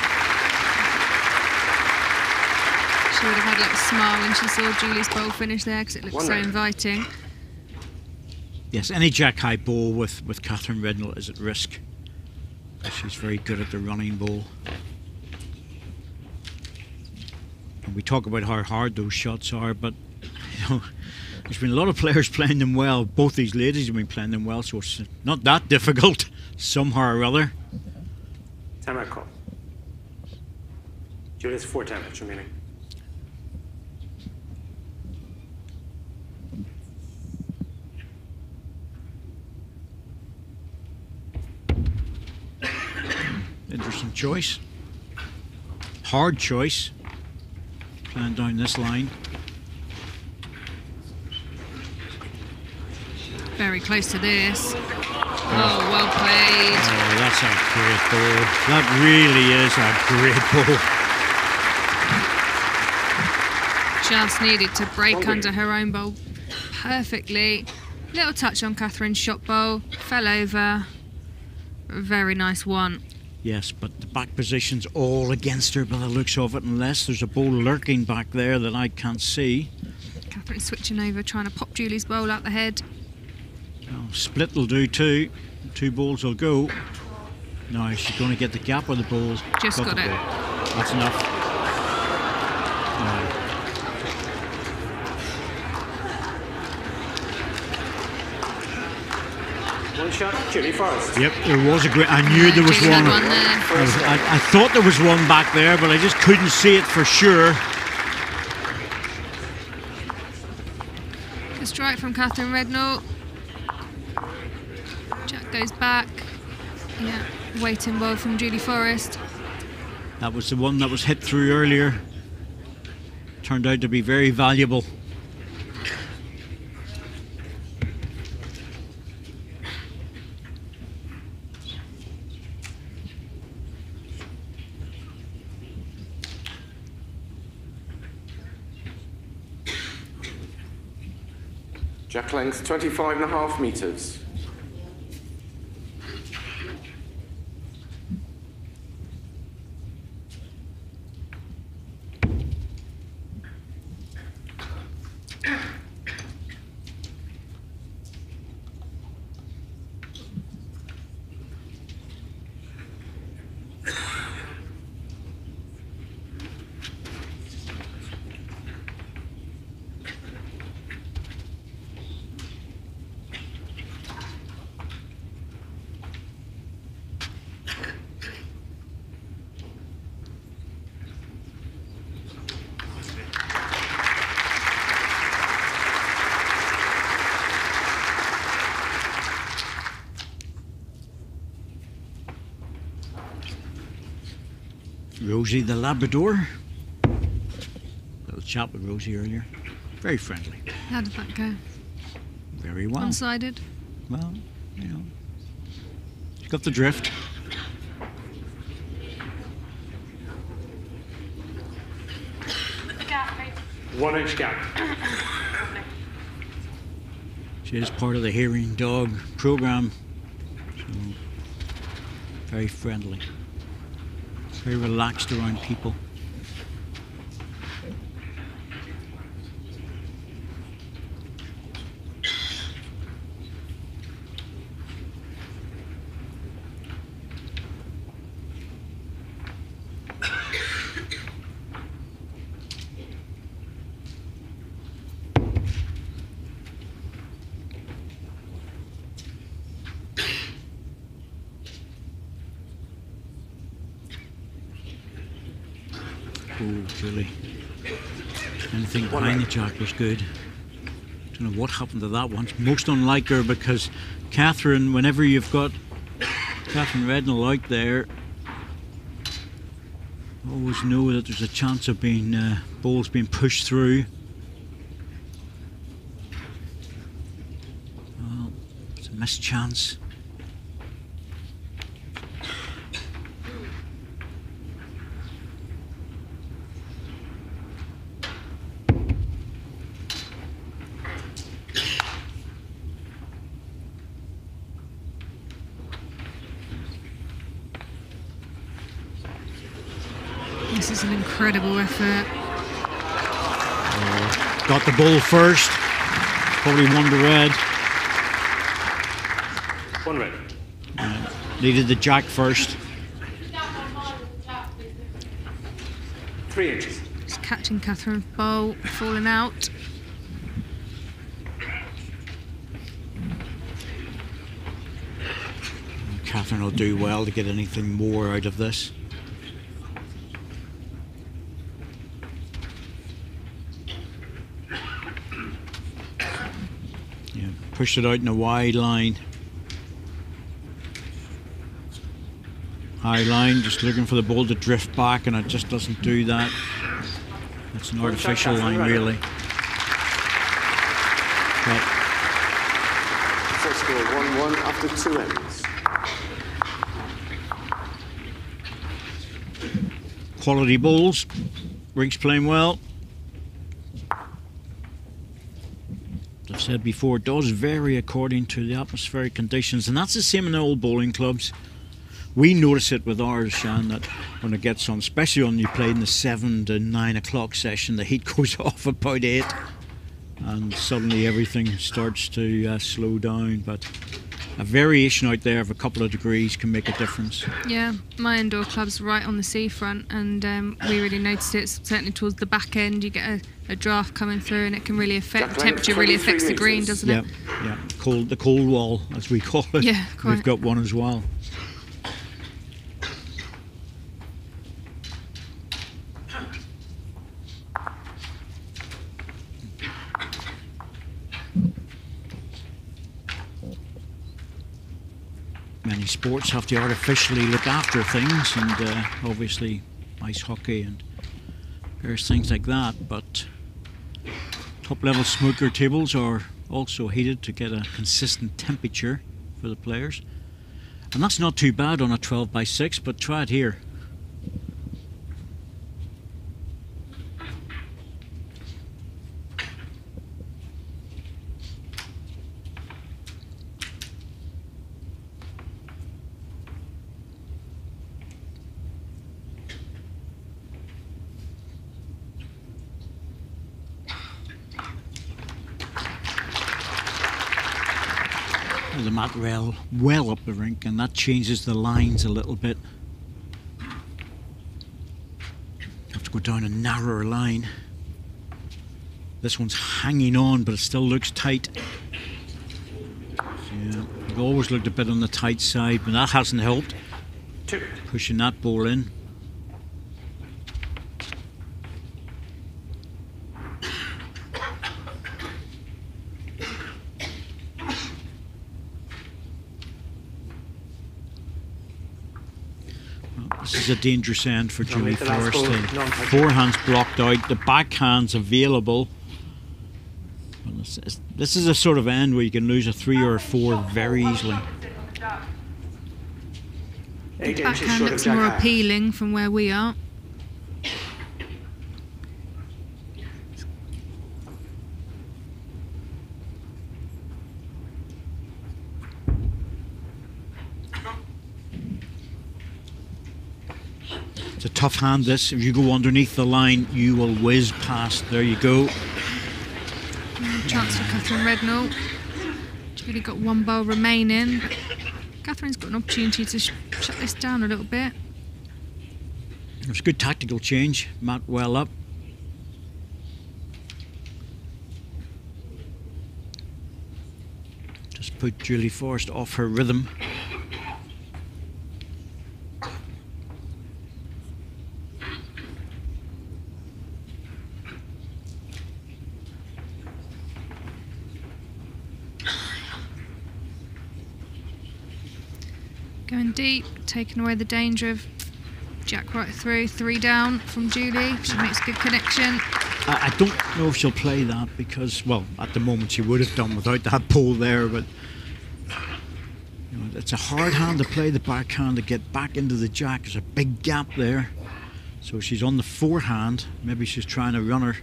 She would have had like a smile when she saw Julie's bowl finish there because it looked so inviting. Yes, any jack high bowl with, with Katherine Rednall is at risk. She's very good at the running bowl. And we talk about how hard those shots are, but you know, there's been a lot of players playing them well. Both these ladies have been playing them well, so it's not that difficult somehow or other. Timeout call. Julie has four timeouts remaining. Interesting choice. Hard choice. Playing down this line. Very close to this. Oh, well played. Oh, that's a great ball. That really is a great ball. Just needed to break under her own bowl perfectly. Little touch on Katherine's shot bowl. Fell over. Very nice one. Yes, but the back position's all against her by the looks of it, unless there's a ball lurking back there that I can't see. Katherine switching over, trying to pop Julie's bowl out the head. Oh, split will do too. Two balls will go. Now she's going to get the gap of the balls. Just got, got it. Ball. That's enough. No. One shot, Julie Forrest. Yep, there was a great. I knew there was Julie one. had one there. I, was, I, I thought there was one back there, but I just couldn't see it for sure. Good strike from Katherine Rednall. Jack goes back. Yeah, waiting well from Julie Forrest. That was the one that was hit through earlier. Turned out to be very valuable. Jack length twenty-five and a half metres. Rosie the Labrador. Little chat with Rosie earlier. Very friendly. How did that go? Very well. One-sided? Well, you know. She's got the drift. One inch gap. She is part of the Hearing Dog program. So, very friendly. Very relaxed around people. Oh, Julie. Anything behind the jack was good. Don't know what happened to that one. It's most unlike her because Katherine, whenever you've got Katherine Rednall out there, always know that there's a chance of being uh, balls being pushed through. missed chance. This is an incredible effort. Uh, got the ball first. Probably won the red. One red. Uh, needed the jack first. Three inches. Just catching Katherine's bowl, falling out. Katherine will do well to get anything more out of this. Yeah, pushed it out in a wide line. High line, just looking for the ball to drift back, and it just doesn't do that. It's an artificial line, really. But Set score one one after two ends. quality balls. Rink's playing well. As I've said before, it does vary according to the atmospheric conditions, and that's the same in all bowling clubs. We notice it with ours, Shan, that when it gets on, especially when you play in the seven to nine o'clock session, the heat goes off about eight, and suddenly everything starts to uh, slow down. But a variation out there of a couple of degrees can make a difference. Yeah, my indoor club's right on the seafront, and um, we really noticed it. Certainly towards the back end, you get a, a draft coming through, and it can really affect temperature. Really affects the green, doesn't yeah, it? Yeah, cold, the cold wall, as we call it. Yeah, quite. We've got one as well. Many sports have to artificially look after things, and uh, obviously ice hockey and various things like that, but top level snooker tables are also heated to get a consistent temperature for the players, and that's not too bad on a twelve by six, but try it here. The mat rail well up the rink, and that changes the lines a little bit. Have to go down a narrower line. This one's hanging on, but it still looks tight. Yeah, I've always looked a bit on the tight side, but that hasn't helped. Two. Pushing that ball in. This is a dangerous end for Julie Forrest. The forehand's blocked out, the backhand's available. Well, this, is, this is a sort of end where you can lose a three or a four very easily. Eight The inches backhand short of looks jack more high. appealing from where we are. It's a tough hand, this. If you go underneath the line, you will whiz past. There you go. Mm, chance for Katherine Rednall. She's really got one bowl remaining. But Katherine's got an opportunity to sh shut this down a little bit. It was a good tactical change. Mat well up. Just put Julie Forrest off her rhythm. Going deep, taking away the danger of jack right through, three down from Julie. She makes a good connection. I, I don't know if she'll play that because, well, at the moment she would have done without that pole there, but it's a hard hand to play, the backhand, to get back into the jack. There's a big gap there. So she's on the forehand. Maybe she's trying to run her.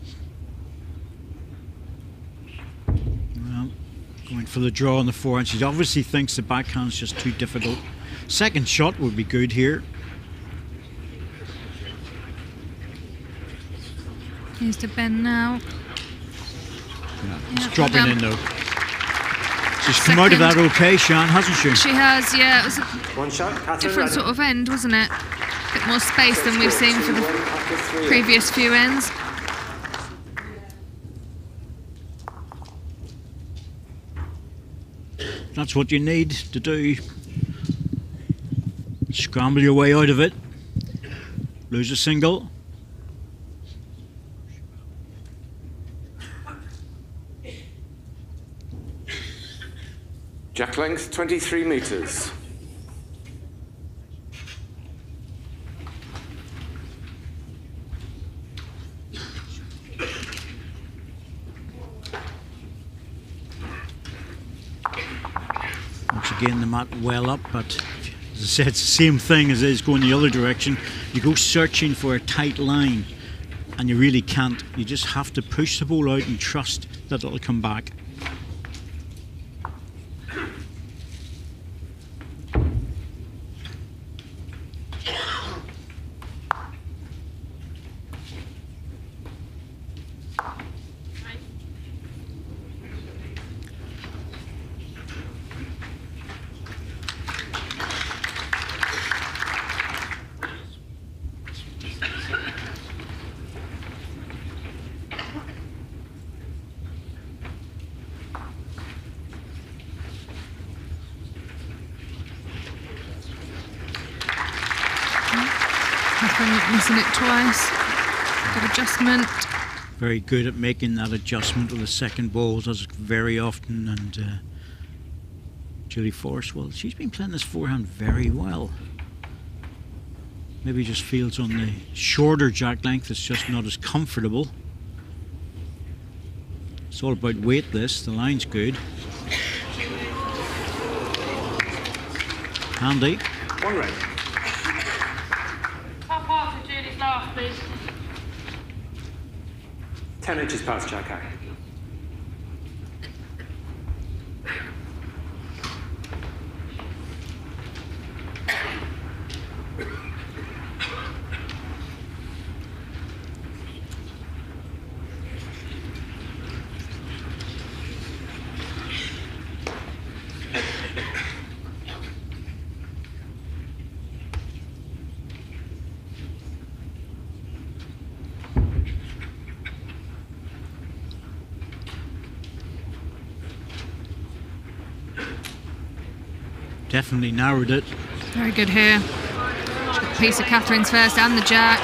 Well, going for the draw on the forehand. She obviously thinks the backhand's just too difficult. Second shot would be good here. Here's to Ben now. Yeah, it's Yeah, dropping well in done. though. She's come out of that okay, Sian, hasn't she? She has, yeah. It was a One shot, Katherine. different ready. sort of end, wasn't it? A bit more space than we've seen for the two one after three. previous few ends. That's what you need to do. Scramble your way out of it. Lose a single. Jack length twenty-three metres. Once again, the mat well up, but as I said, it's the same thing as it is going the other direction. You go searching for a tight line, and you really can't. You just have to push the ball out and trust that it'll come back. Katherine missing it twice. Good adjustment. Very good at making that adjustment with the second ball, does it very often. And uh, Julie Forrest, well, she's been playing this forehand very well. Maybe just feels on the shorter jack length, it's just not as comfortable. It's all about weight, this. The line's good. Handy. One right. Top half of Julie's last, please. Ten inches past jack high. Definitely narrowed it. Very good here. She's got a piece of Katherine's first and the jack.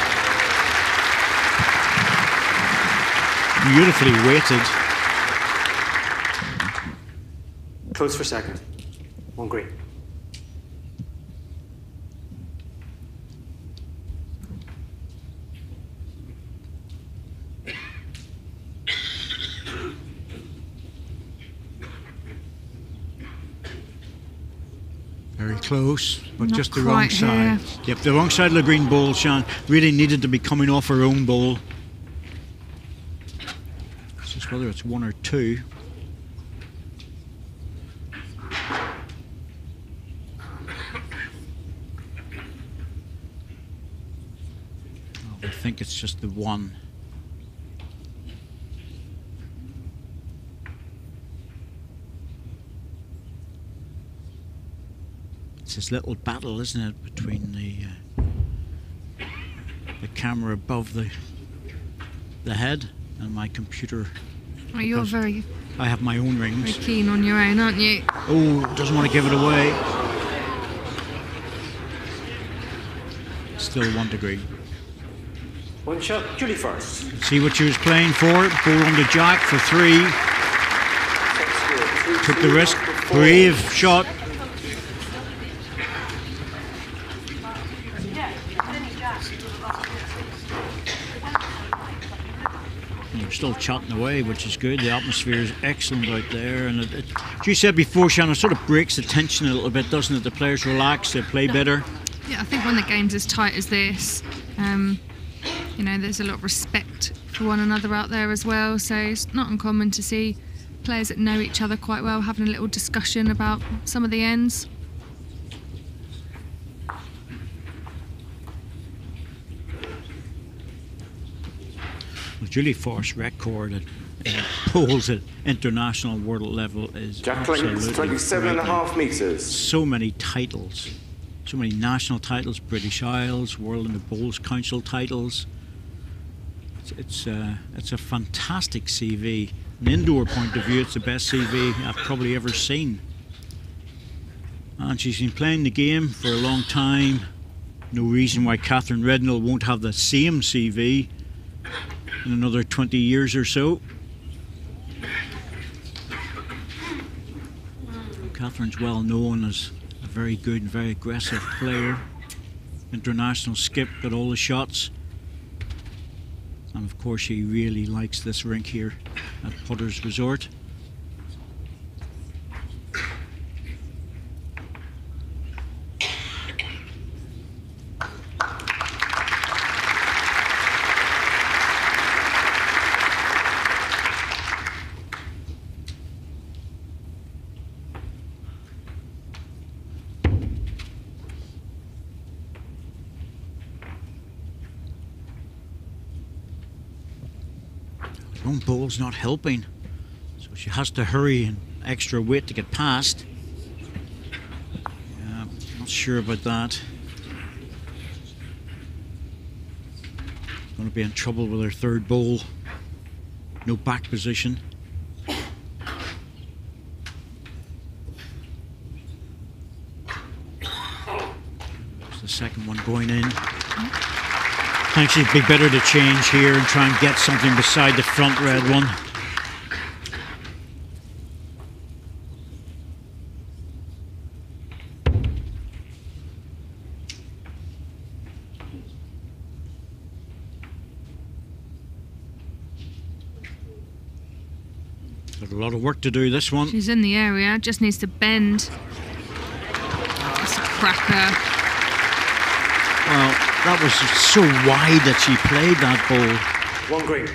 Beautifully weighted. Close for second. One green. Very close, but Not just the wrong quite side. here. Yep, the wrong side of the green ball, Sian. Really needed to be coming off her own ball. It's just whether it's one or two. Oh, I think it's just the one. It's this little battle, isn't it, between the uh, the camera above the the head and my computer. Oh, you're Because very, I have my own very rings. keen on your own, aren't you? Oh, doesn't want to give it away. Still one degree. One shot, Julie first. See what she was playing for. Ball on the jack for three. Took the risk. Brave shot. still chatting away, which is good. The atmosphere is excellent out there, and it, it, as you said before, Shannon, it sort of breaks the tension a little bit, doesn't it? The players relax, they play better. Yeah, I think when the game's as tight as this, um, you know, there's a lot of respect for one another out there as well. So it's not uncommon to see players that know each other quite well having a little discussion about some of the ends. Well, Julie Forrest's record at uh, poles at international world level is absolutely twenty-seven and a half metres. So many titles, so many national titles, British Isles, World in the Bowls Council titles. It's it's, uh, it's a fantastic C V. From an indoor point of view, it's the best C V I've probably ever seen. And she's been playing the game for a long time. No reason why Katherine Rednall won't have the same C V in another twenty years or so. Katherine's well known as a very good and very aggressive player. International skip, got all the shots. And of course she really likes this rink here at Potter's Resort. Her own ball's not helping, so she has to hurry and extra weight to get past. Yeah, not sure about that. Going to be in trouble with her third ball. No back position. There's the second one going in. I think she'd be better to change here and try and get something beside the front red one. Got a lot of work to do this one. She's in the area, just needs to bend. It's a cracker. Well, that was so wide that she played that ball. One green.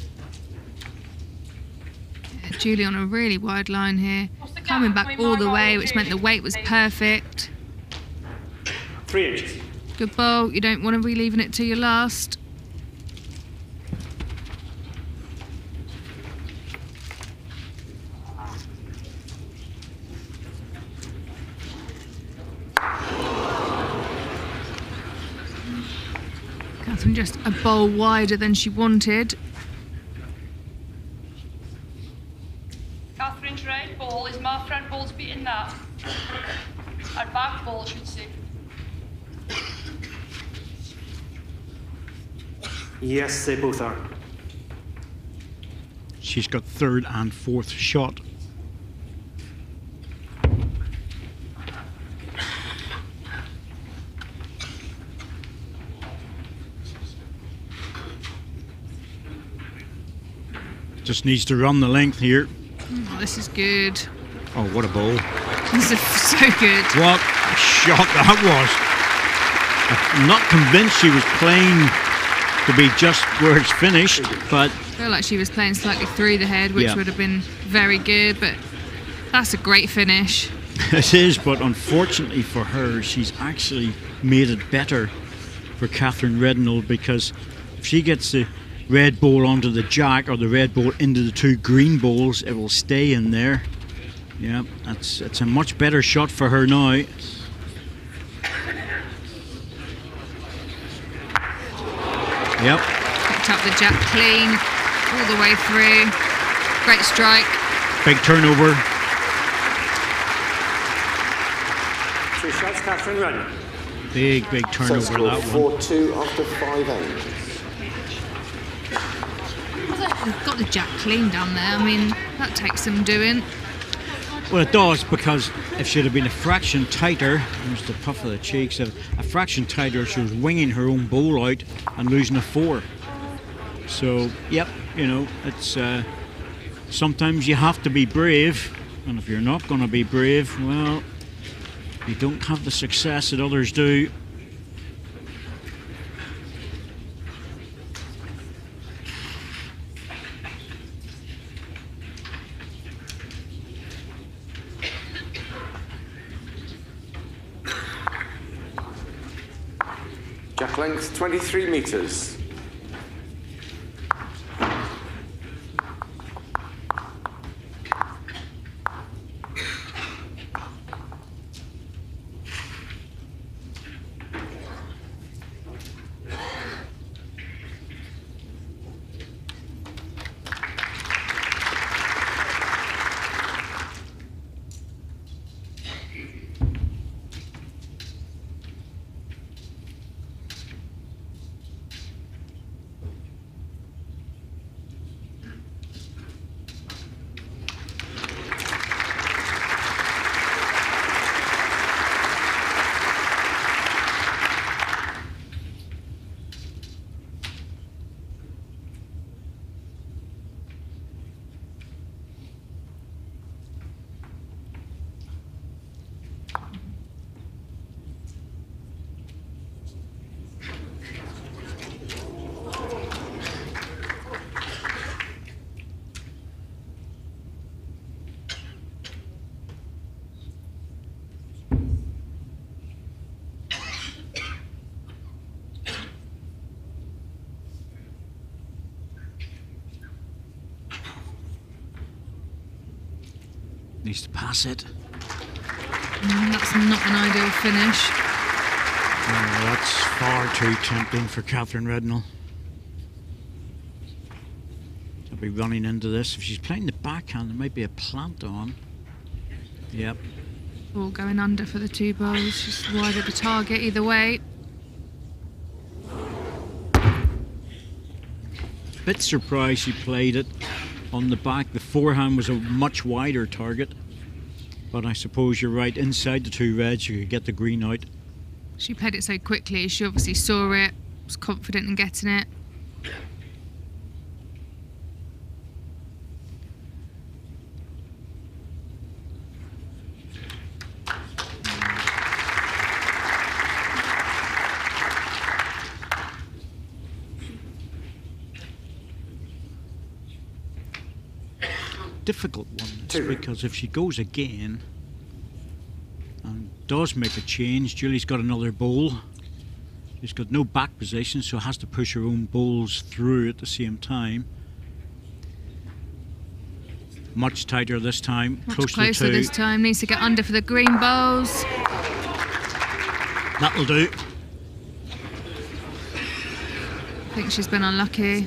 Yeah, Julie on a really wide line here. Coming back all the way, which meant the weight was perfect. Three inches. Good ball. You don't want to be leaving it to your last. Katherine just a bowl wider than she wanted. Katherine's right ball is my front ball's beating that. Our back ball, I should say. Yes, they both are. She's got third and fourth shot. Just needs to run the length here. Oh, this is good. Oh, what a ball. This is so good. What a shot that was. I'm not convinced she was playing to be just where it's finished, but... I feel like she was playing slightly through the head, which yeah. would have been very good, but that's a great finish. It is, but unfortunately for her, she's actually made it better for Katherine Rednall, because if she gets the red ball onto the jack or the red ball into the two green balls, it will stay in there. Yeah, that's it's a much better shot for her now. Yep. Picked up the jack clean, all the way through. Great strike. Big turnover. Three shots, Katherine Rednall. Big, big turnover Score that one. four two after five ends. We've got the jack clean down there. I mean, that takes some doing. Well, it does, because if she'd have been a fraction tighter, there's the puff of the cheeks, a, a fraction tighter, she was winging her own ball out and losing a four. So, yep, You know, it's uh, sometimes you have to be brave, and if you're not going to be brave, well, you don't have the success that others do. Jack length twenty-three metres. Needs to pass it. Mm, that's not an ideal finish. Oh, that's far too tempting for Katherine Rednall. She'll be running into this. If she's playing the backhand, there might be a plant on. Yep. Ball going under for the two balls. She's wide of the target either way. Bit surprised she played it on the back. The forehand was a much wider target, but I suppose you're right, inside the two reds you could get the green out. She played it so quickly, she obviously saw it, was confident in getting it. Difficult one, it's because if she goes again and does make a change, Julie's got another bowl. She's got no back position, so has to push her own bowls through at the same time. Much tighter this time, Much close closer to the two. this time, needs to get under for the green bowls. That'll do. I think she's been unlucky.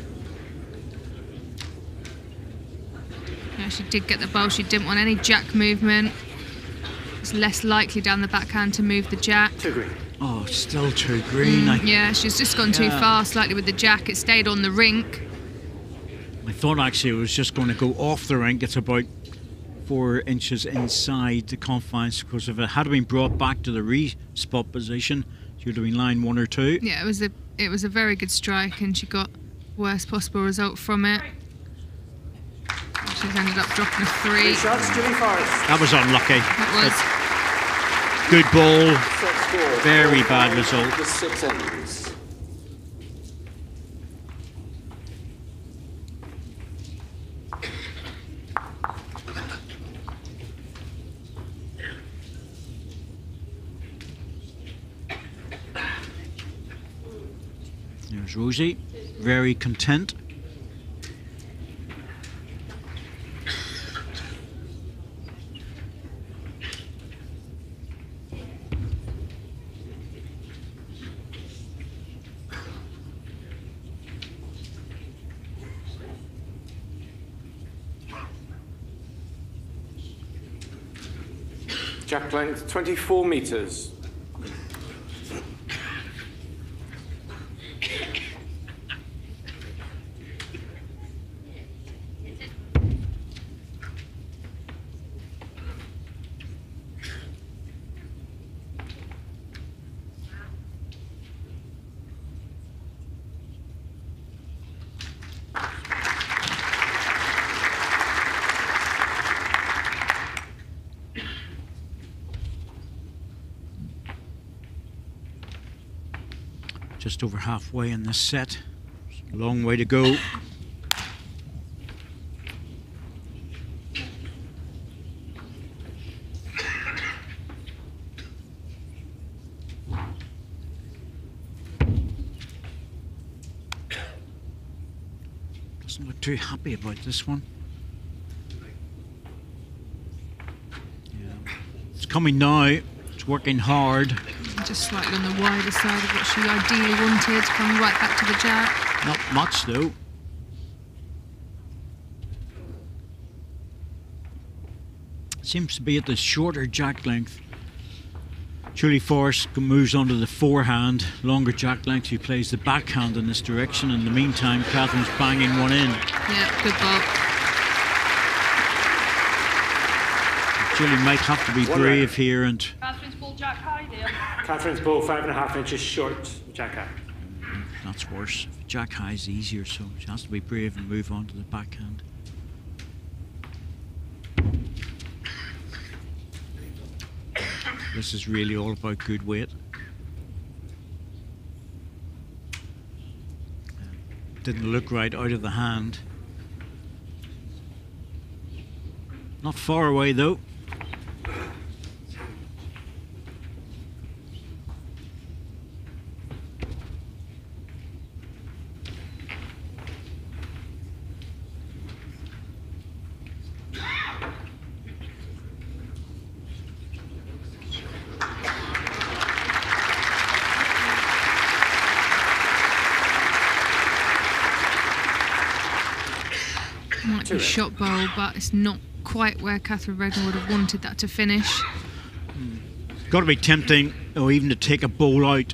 Yeah, she did get the bowl, she didn't want any jack movement. It's less likely down the backhand to move the jack. Too green. Oh, still too green. Mm, I, yeah, she's just gone too Yeah. far slightly with the jack. It stayed on the rink. I thought actually it was just going to go off the rink. It's about four inches inside the confines, because if it had been brought back to the re-spot position, she would have been line one or two. Yeah, it was a it was a very good strike, and she got worst possible result from it. She's ended up dropping a three. Three shots, Julie Forrest. That was unlucky. That was. Good ball. Set score. Very four bad five result. after six ends. There's Rosie, very content. Jack length twenty-four metres. Just over halfway in this set. A long way to go. Doesn't look too happy about this one. Yeah. It's coming now. It's working hard. Just slightly on the wider side of what she ideally wanted. Coming right back to the jack. Not much though. Seems to be at the shorter jack length. Julie Forrest moves onto the forehand, longer jack length. She plays the backhand in this direction. In the meantime, Catherine's banging one in. Yeah, good ball. Julie might have to be One brave right. here and. Catherine's ball jack high there. Catherine's ball five and a half inches short of jack high. That's worse. Jack high is easier, so she has to be brave and move on to the backhand. This is really all about good weight. Didn't look right out of the hand. Not far away though. Might be shot bowl, but it's not quite where Katherine Rednall would have wanted that to finish. Got to be tempting, or even to take a ball out.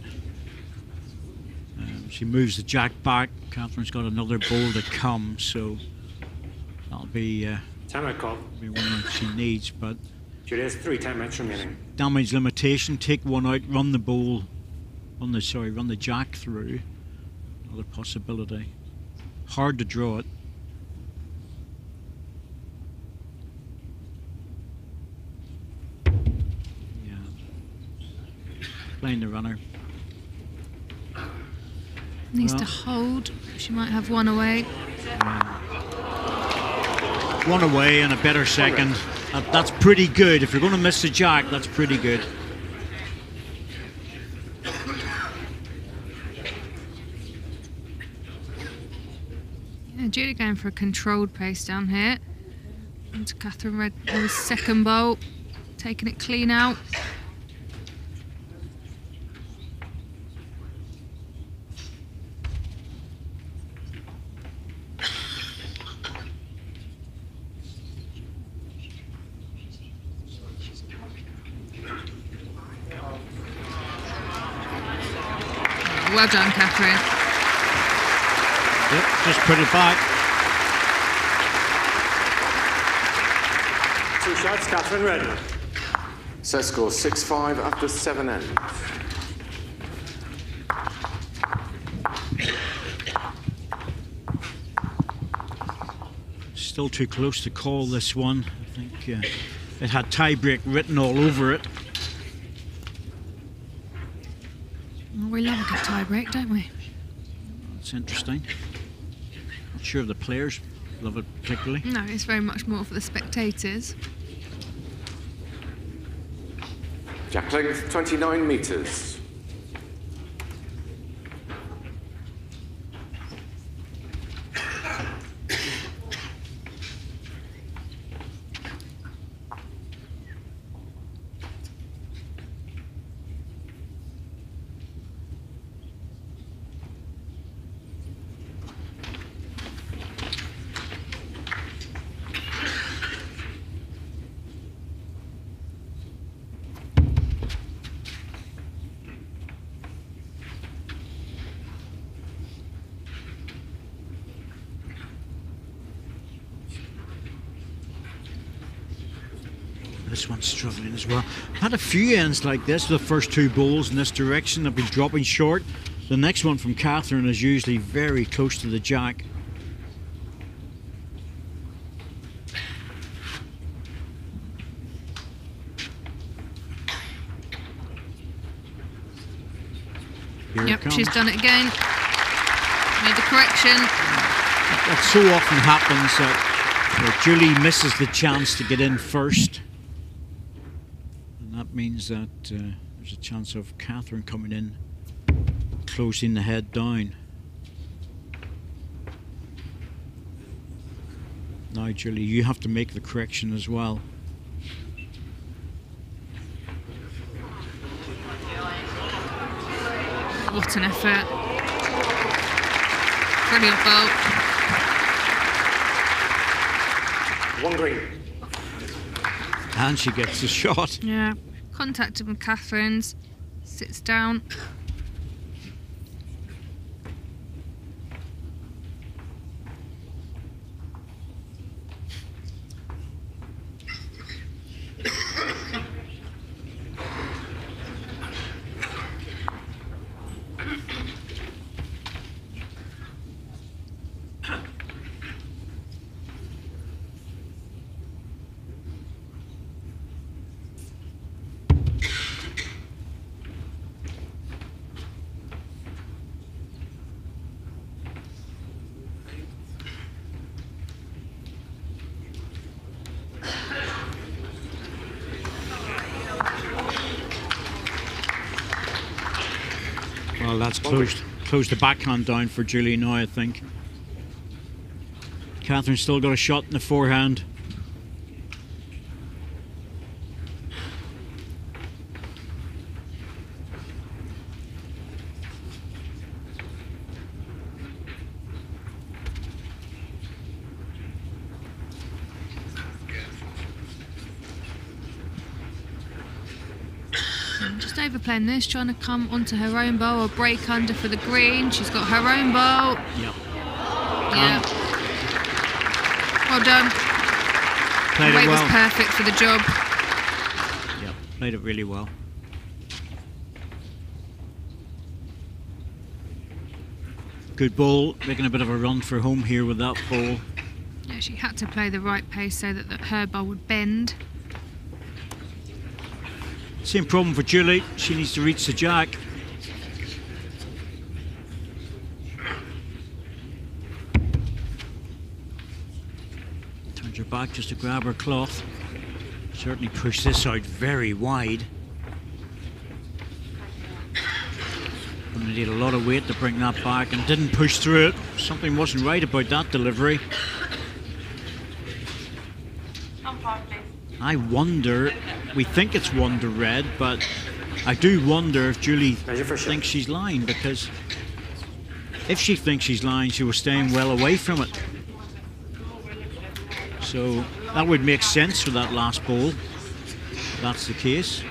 Um, she moves the jack back. Catherine's got another ball to come, so that'll be, uh, Timeout call. be one that she needs. But Julie has three timeouts remaining. damage limitation. Take one out. Run the ball. Run the sorry. Run the jack through. Another possibility. Hard to draw it. Playing the runner. Needs Well. to hold. She might have one away. One away and a better second. That, that's pretty good. If you're going to miss the jack, that's pretty good. Yeah, Julie going for a controlled pace down here. And Katherine Rednall's second bowl, taking it clean out. Well done, Katherine. Yep, just put it back. Two shots, Katherine Rednall. Set score six five after seven ends. Still too close to call this one. I think uh, it had tie-break written all over it. Well, we love a good tie break, don't we? It's interesting. Not sure if the players love it particularly. No, it's very much more for the spectators. Jack length twenty-nine metres. This one's struggling as well. Had a few ends like this. The first two balls in this direction have been dropping short. The next one from Katherine is usually very close to the jack. Here Yep, it comes. she's done it again. Made the correction. That so often happens that uh, Julie misses the chance to get in first. And that means that uh, there's a chance of Katherine coming in, closing the head down. Now, Julie, you have to make the correction as well. What an effort. Brilliant bolt. One green. And she gets the shot. Yeah. Contacted with Katherine's. Sits down. Well, that's closed, closed the backhand down for Julie now, I think. Katherine's still got a shot in the forehand. Just overplaying this, trying to come onto her own bowl or break under for the green. She's got her own bowl. Yep. Yeah. Well done. Played The weight it well. was perfect for the job. Yep, played it really well. Good ball, making a bit of a run for home here with that ball. Yeah, she had to play the right pace so that, that her bowl would bend. Same problem for Julie, she needs to reach the jack. Turns her back just to grab her cloth. Certainly pushed this out very wide. Going to need a lot of weight to bring that back and didn't push through it. Something wasn't right about that delivery. I wonder, we think it's Wonder Red, but I do wonder if Julie thinks she's lying, because if she thinks she's lying, she was staying well away from it. So that would make sense for that last ball, if that's the case.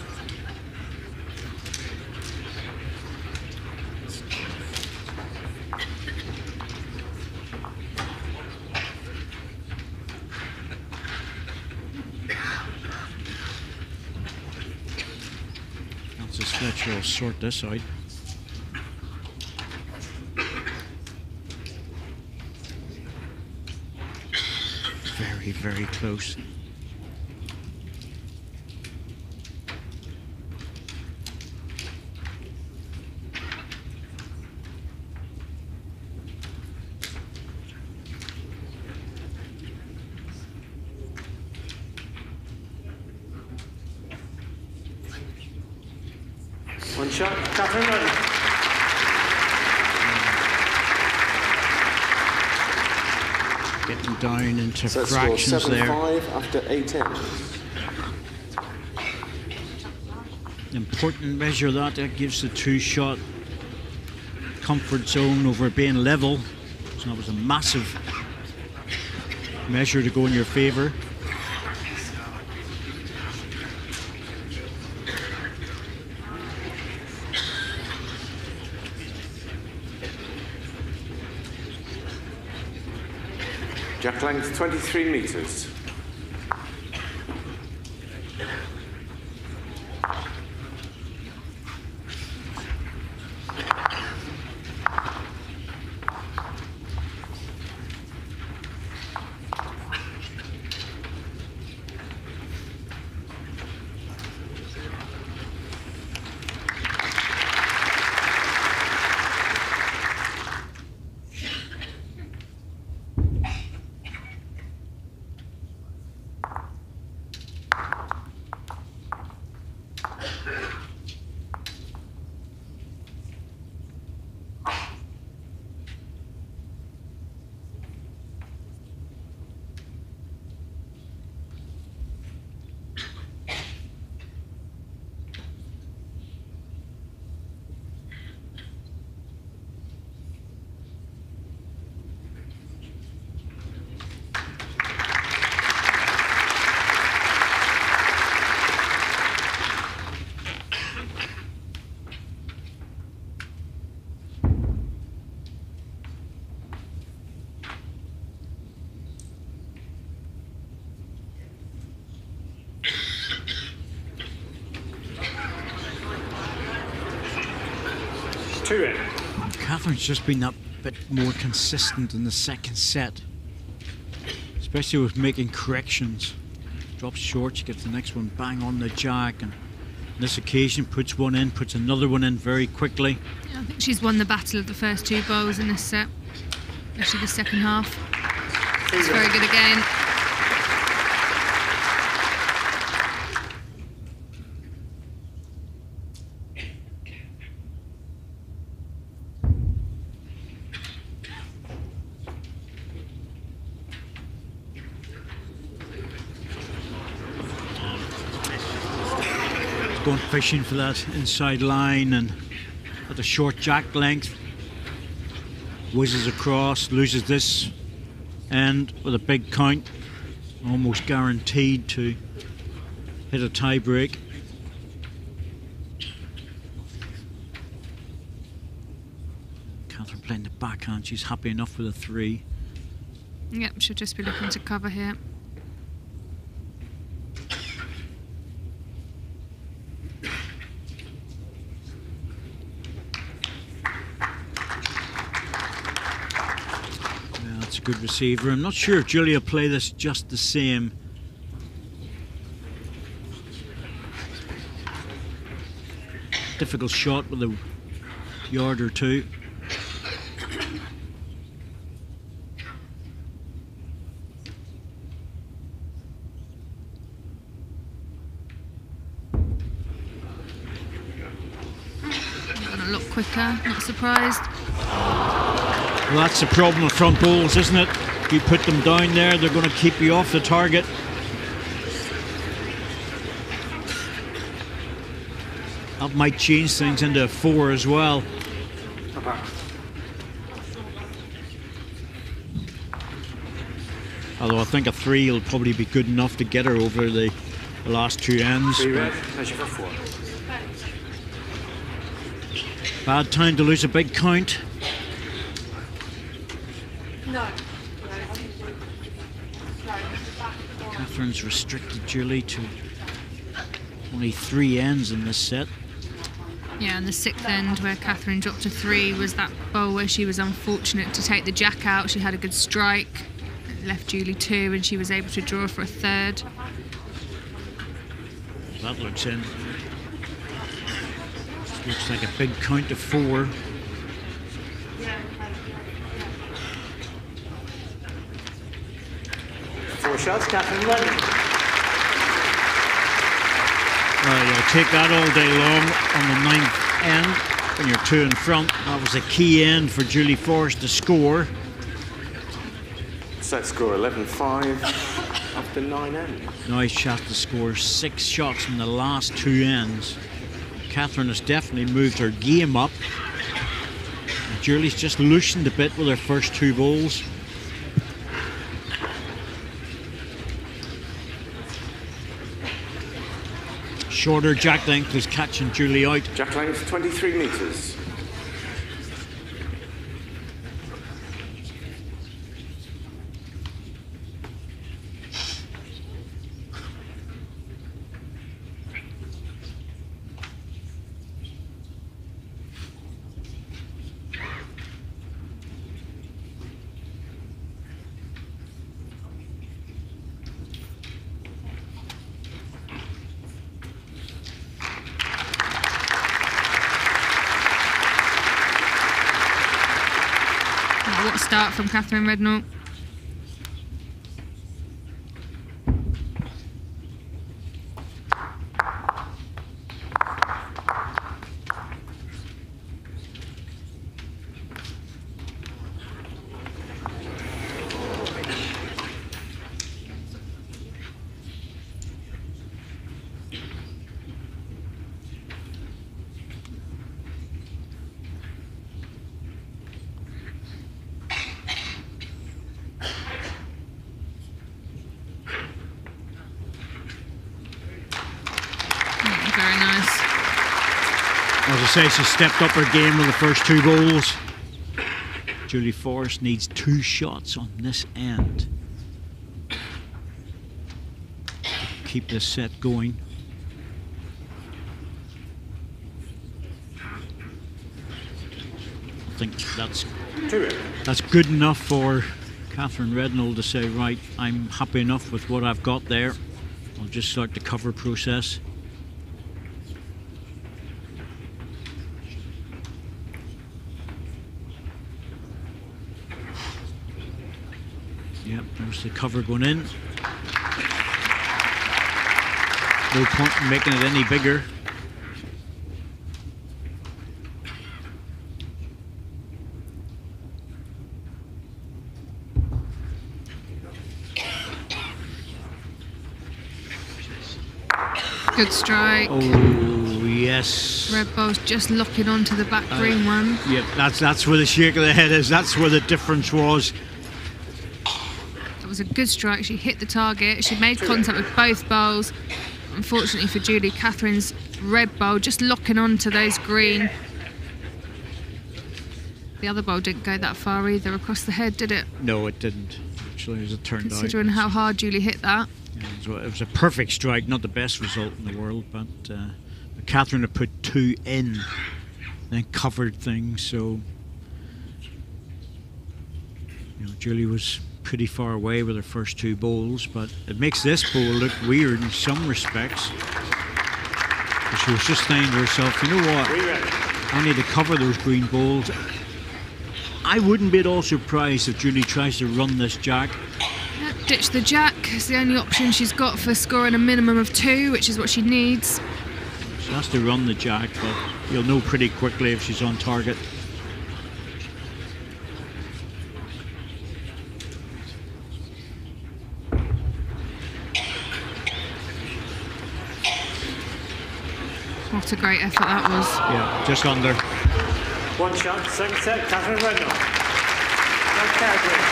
Fletcher will sort this out. Very, very close. One shot, Katherine ready. Getting down into Set score fractions seven there. five after eight ends. Important measure that, that gives the two-shot comfort zone over being level. So that was a massive measure to go in your favour. Jack length twenty-three metres. two in. Catherine's just been that bit more consistent in the second set, especially with making corrections. Drops short, she gets the next one bang on the jack, and on this occasion puts one in, puts another one in very quickly. Yeah, I think she's won the battle of the first two bowls in this set, especially the second half. It's very good again. Going fishing for that inside line, and at the short jack length, whizzes across, loses this end with a big count, almost guaranteed to hit a tie break. Katherine playing the backhand, she's happy enough with a three. Yep, she'll just be looking to cover here. Good receiver. I'm not sure if Julie will play this just the same. Difficult shot with a yard or two. Gone a lot quicker, not surprised. Well, that's the problem with front bowls, isn't it? You put them down there, they're going to keep you off the target. That might change things into a four as well. Although I think a three will probably be good enough to get her over the, the last two ends. Three red, measure for four. Bad time to lose a big count. No. Catherine's restricted Julie to only three ends in this set. Yeah, and the sixth end where Katherine dropped a three was that bowl where she was unfortunate to take the jack out. She had a good strike, it left Julie two, and she was able to draw for a third. That looks in. Looks like a big count of four. Four shots, Katherine Rednall. Well, you'll take that all day long on the ninth end when you're two in front. That was a key end for Julie Forrest to score. Set score eleven five after nine ends. Now she has to score six shots in the last two ends. Katherine has definitely moved her game up. And Julie's just loosened a bit with her first two bowls. Shorter jack length is catching Julie out. Jack length twenty-three metres. What a start from Katherine Rednall. As I say, she stepped up her game with the first two bowls. Julie Forrest needs two shots on this end. Keep this set going. think that's that's good enough for Katherine Rednall to say, right, I'm happy enough with what I've got there. I'll just start the cover process. Yep, there's the cover going in. No point in making it any bigger. Good strike. Oh, yes. Red ball's just locking onto the back Uh, green one. Yep, that's, that's where the shake of the head is. That's where the difference was. That was a good strike. She hit the target. She made contact with both bowls. Unfortunately for Julie, Katherine's red bowl just locking onto those green. The other bowl didn't go that far either across the head, did it? No, it didn't. Actually, as it turned Considering out. how hard Julie hit that. Yeah, it, was, it was a perfect strike, not the best result in the world, but, uh, but Katherine had put two in, then covered things, so you know, Julie was pretty far away with her first two bowls, but it makes this bowl look weird in some respects. But she was just saying to herself, you know what, I need to cover those green bowls. I wouldn't be at all surprised if Julie tries to run this jack. Yep, ditch the jack. It's the only option she's got for scoring a minimum of two, which is what she needs. She has to run the jack, but you'll know pretty quickly if she's on target. What a great effort that was. Yeah, just under. One shot, second set, Katherine Rednall. Now Katherine.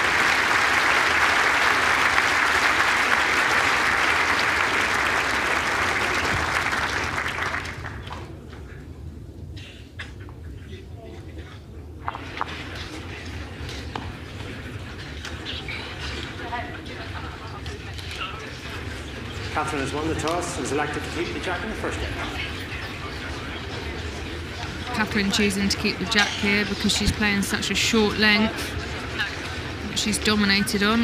Katherine has won the toss and has elected to keep the jack in the first game. Katherine choosing to keep the jack here because she's playing such a short length that she's dominated on.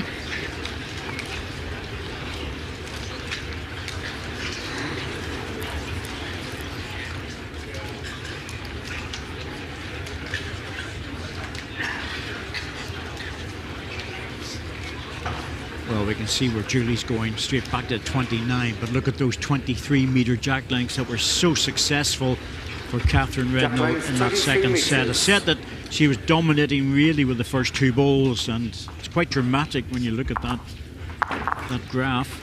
Well, we can see where Julie's going straight back to twenty-nine, but look at those twenty-three metre jack lengths that were so successful for Katherine Rednall in that second set. A set that she was dominating really with the first two bowls, and it's quite dramatic when you look at that, that graph.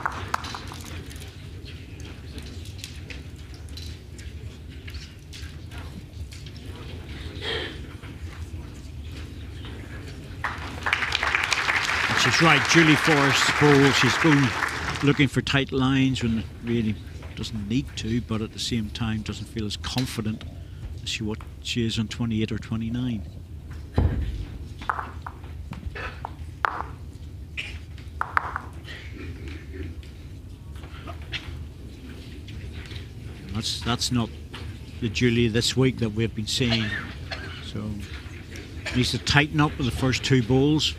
And she's right, Julie Forrest's bowl, she's going looking for tight lines when it really doesn't need to, but at the same time doesn't feel as confident as she what she is on twenty-eight or twenty-nine. That's that's not the Julie this week that we've been seeing. So needs to tighten up with the first two bowls.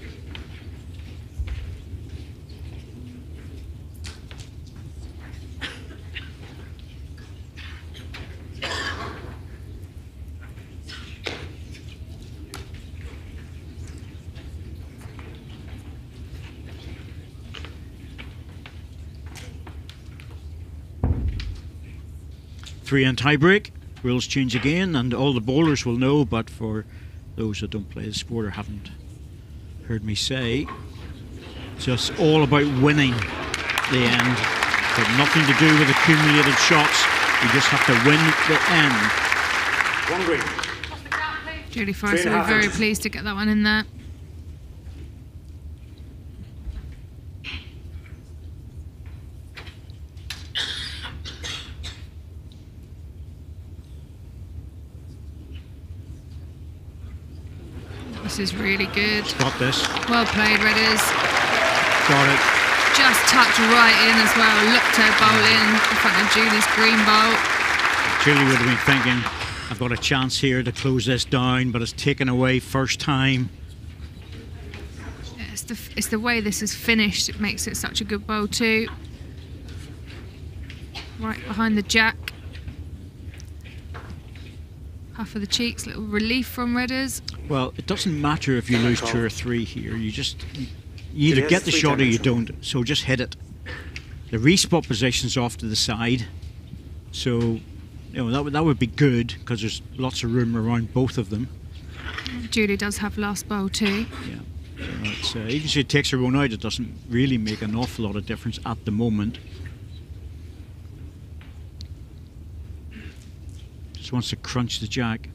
Three and tie break. Rules change again, and all the bowlers will know, but for those that don't play the sport or haven't heard me say, it's just all about winning the end. Got nothing to do with accumulated shots. You just have to win the end. One green. Julie Forrest will be very pleased to get that one in there. This is really good. Got this. Well played, Redders. Got it. Just tucked right in as well. Looked her bowl in in front of Julie's green bowl. Julie would have been thinking, I've got a chance here to close this down, but it's taken away first time. Yeah, it's, the, it's the way this is finished. It makes it such a good bowl too. Right behind the jack. Half of the cheeks, little relief from Redders. Well, it doesn't matter if you lose two or three here. You just you either get the shot or you don't. So just hit it. The respot position's off to the side, so you know that would that would be good because there's lots of room around both of them. Julie does have last bowl too. Yeah, so it's, uh, even if she takes her own out, it doesn't really make an awful lot of difference at the moment. Just wants to crunch the jack.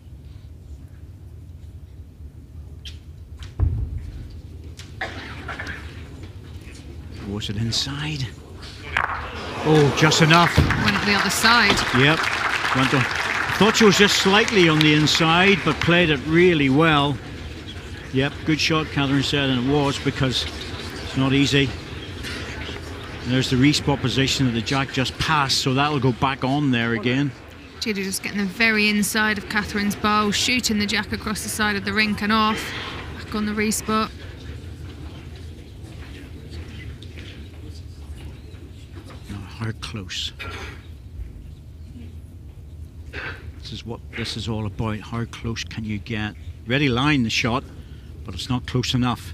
Was it inside? Oh, just enough. Went to the other side. Yep. Went on. Thought she was just slightly on the inside, but played it really well. Yep, good shot, Katherine said, and it was, because it's not easy. And there's the respot position that the jack just passed, so that'll go back on there again. Julie just getting the very inside of Catherine's bowl, shooting the jack across the side of the rink and off. Back on the respot. How close. This is what this is all about. How close can you get? Ready line the shot, but it's not close enough.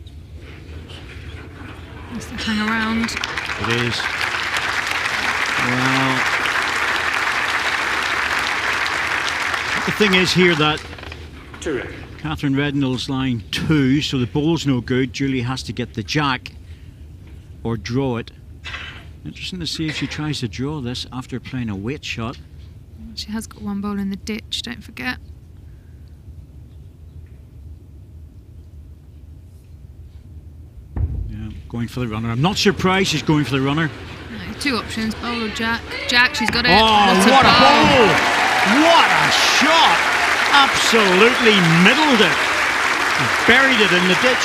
Needs to hang around. It is. Well, the thing is here that Katherine Rednall's line two, so the bowl's no good. Julie has to get the jack or draw it. Interesting to see if she tries to draw this after playing a weight shot. She has got one bowl in the ditch, don't forget. Yeah, going for the runner. I'm not surprised she's going for the runner. No, two options, bowl or jack. Jack, she's got it. Oh, what a what a bowl! bowl! What a shot! Absolutely middled it. Buried it in the ditch.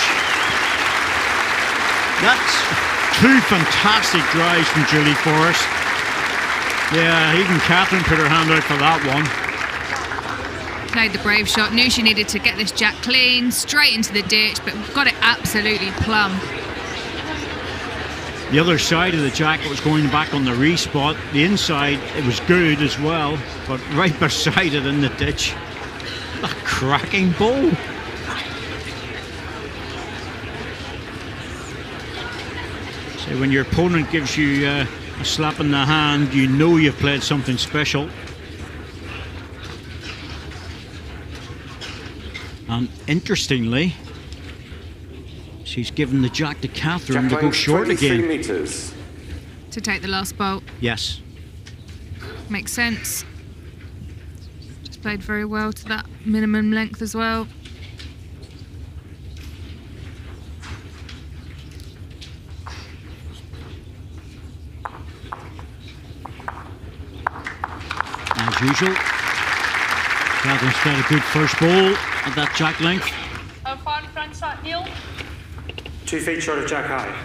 That's two fantastic drives from Julie Forrest. Yeah, even Katherine put her hand out for that one. Played the brave shot, knew she needed to get this jack clean, straight into the ditch, but got it absolutely plumb. The other side of the jack was going back on the respot. The inside, it was good as well, but right beside it in the ditch. A cracking bowl. So when your opponent gives you uh, a slap in the hand, you know you've played something special. And interestingly, she's given the jack to Katherine to go short again. Meters. To take the last bolt. Yes. Makes sense. Just played very well to that minimum length as well. As usual, Katherine's played a good first ball at that jack length. How far in front that, Neil? Two feet short of jack high.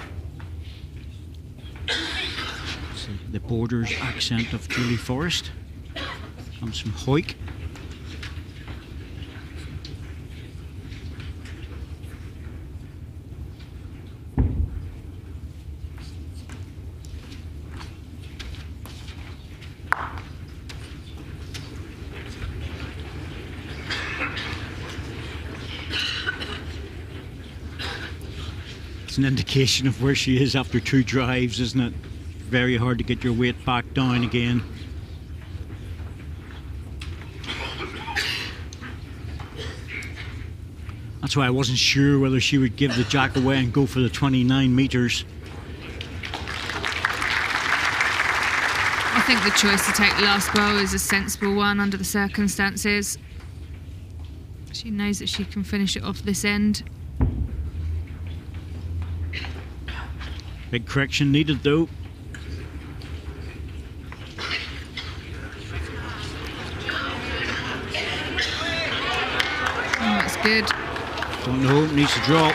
See the borders accent of Julie Forrest. Comes from Hoyk. It's an indication of where she is after two drives, isn't it? Very hard to get your weight back down again. That's why I wasn't sure whether she would give the jack away and go for the twenty-nine metres. I think the choice to take the last bowl is a sensible one under the circumstances. She knows that she can finish it off this end. Big correction needed though. Oh, that's good. Don't know, needs to drop.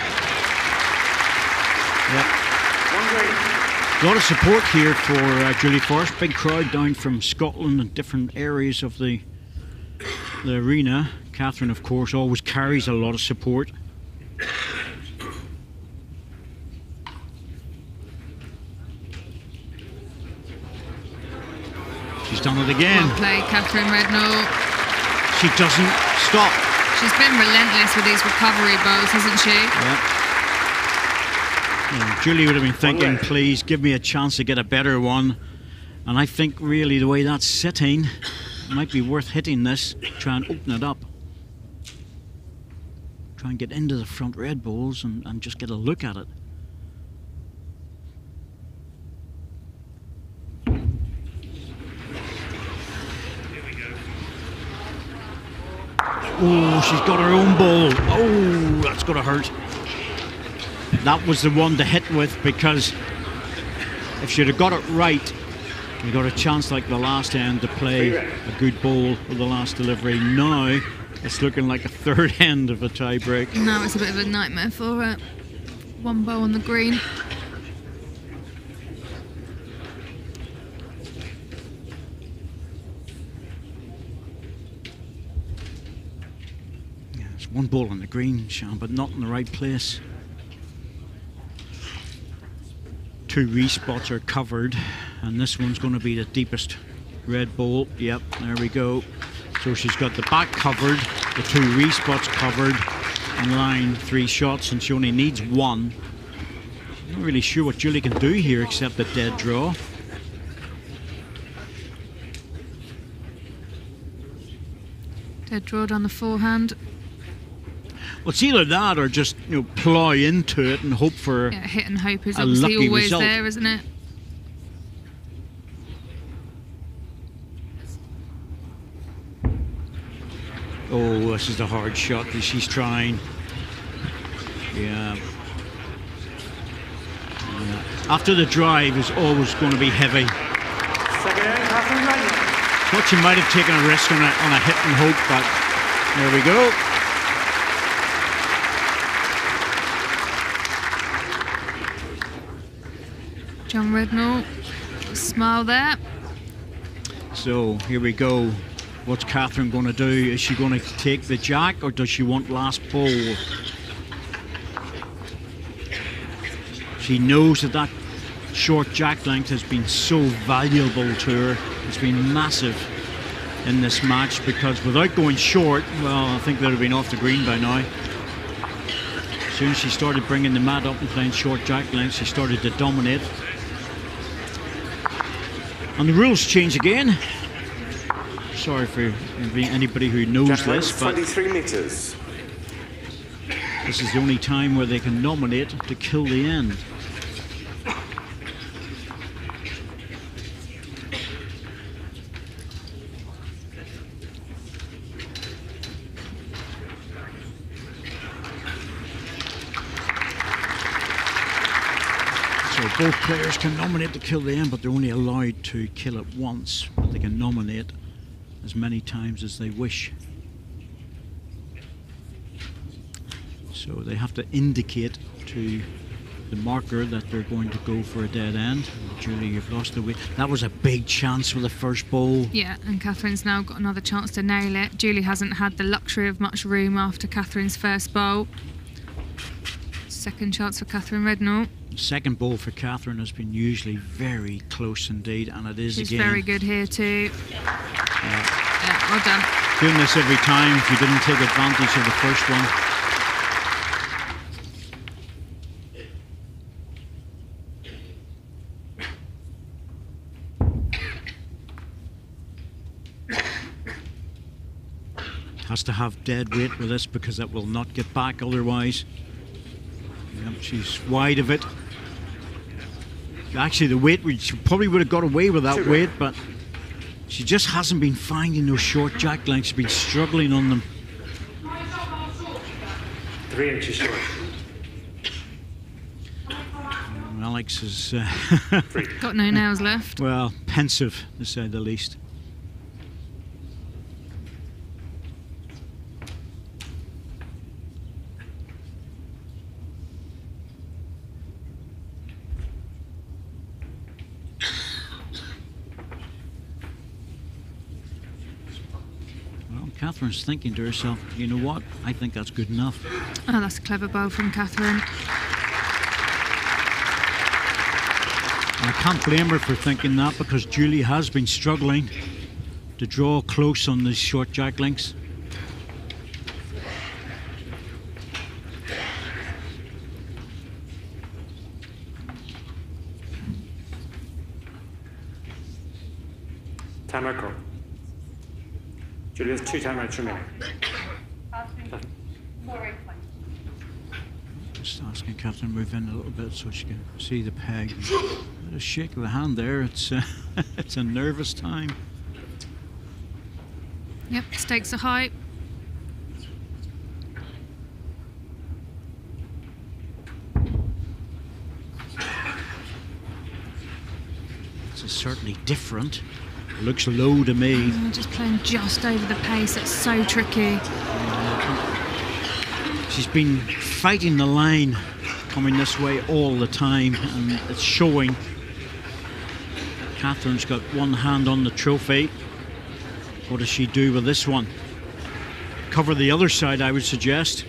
Yep. A lot of support here for uh, Julie Forrest. Big crowd down from Scotland and different areas of the the arena. Katherine, of course, always carries a lot of support. She's done it again. Well played, Katherine Rednall. She doesn't stop. She's been relentless with these recovery bowls, hasn't she? Yeah. Yeah, Julie would have been thinking, please give me a chance to get a better one. And I think really the way that's sitting, it might be worth hitting this, try and open it up. Try and get into the front red bowls and, and just get a look at it. Oh, she's got her own ball. Oh, that's going to hurt. That was the one to hit with, because if she'd have got it right, you got a chance like the last end to play a good ball with the last delivery. Now it's looking like a third end of a tie break. No, it's a bit of a nightmare for her. One bow on the green. Yeah, it's one ball on the green, Sean, but not in the right place. Two respots are covered, and this one's going to be the deepest red bowl. Yep, there we go. So she's got the back covered, the two respots covered, and line three shots, and she only needs one. I'm not really sure what Julie can do here except a dead draw. Dead draw down the forehand. Well, it's either that or just, you know, plow into it and hope for Yeah, hit and hope is a obviously lucky always result. there, isn't it? Oh, this is a hard shot that she's trying. Yeah. Yeah. After the drive is always going to be heavy. Second end, Katherine Rednall. Thought she might have taken a risk on a, on a hit and hope, but there we go. John Rednall, smile there. So here we go. What's Katherine going to do? Is she going to take the jack, or does she want last ball? She knows that that short jack length has been so valuable to her. It's been massive in this match, because without going short, well, I think they'd have been off the green by now. As soon as she started bringing the mat up and playing short jack length, she started to dominate. And the rules change again. Sorry for anybody who knows this, but twenty-three meters. this is the only time where they can nominate to kill the end. So both players can nominate to kill the end, but they're only allowed to kill it once. But they can nominate as many times as they wish. So they have to indicate to the marker that they're going to go for a dead end. Julie, you've lost the weight. That was a big chance for the first bowl. Yeah, and Katherine's now got another chance to nail it. Julie hasn't had the luxury of much room after Katherine's first bowl. Second chance for Katherine Rednall. Second bowl for Katherine has been usually very close indeed, and it is She's again. very good here too. Yeah. Yeah, well done. Doing this every time if you didn't take advantage of the first one. Has to have dead weight with this because it will not get back otherwise. Yep, she's wide of it. Actually, the weight, she probably would have got away with that weight, but she just hasn't been finding those short jack lengths. She's been struggling on them. Three inches short. Alex is, uh, Got no nails left. well, pensive to say the least. Catherine's thinking to herself, you know what, I think that's good enough. Oh, that's a clever bowl from Katherine. I can't blame her for thinking that, because Julie has been struggling to draw close on these short jack links. Timer call. Julie has two timeouts remaining. Just asking Katherine to move in a little bit so she can see the peg. A shake of the hand there. It's uh, it's a nervous time. Yep, stakes are high. This is certainly different. It looks low to me. Oh, just playing just over the pace. It's so tricky. She's been fighting the line, coming this way all the time, and it's showing. Katherine's got one hand on the trophy. What does she do with this one? Cover the other side, I would suggest.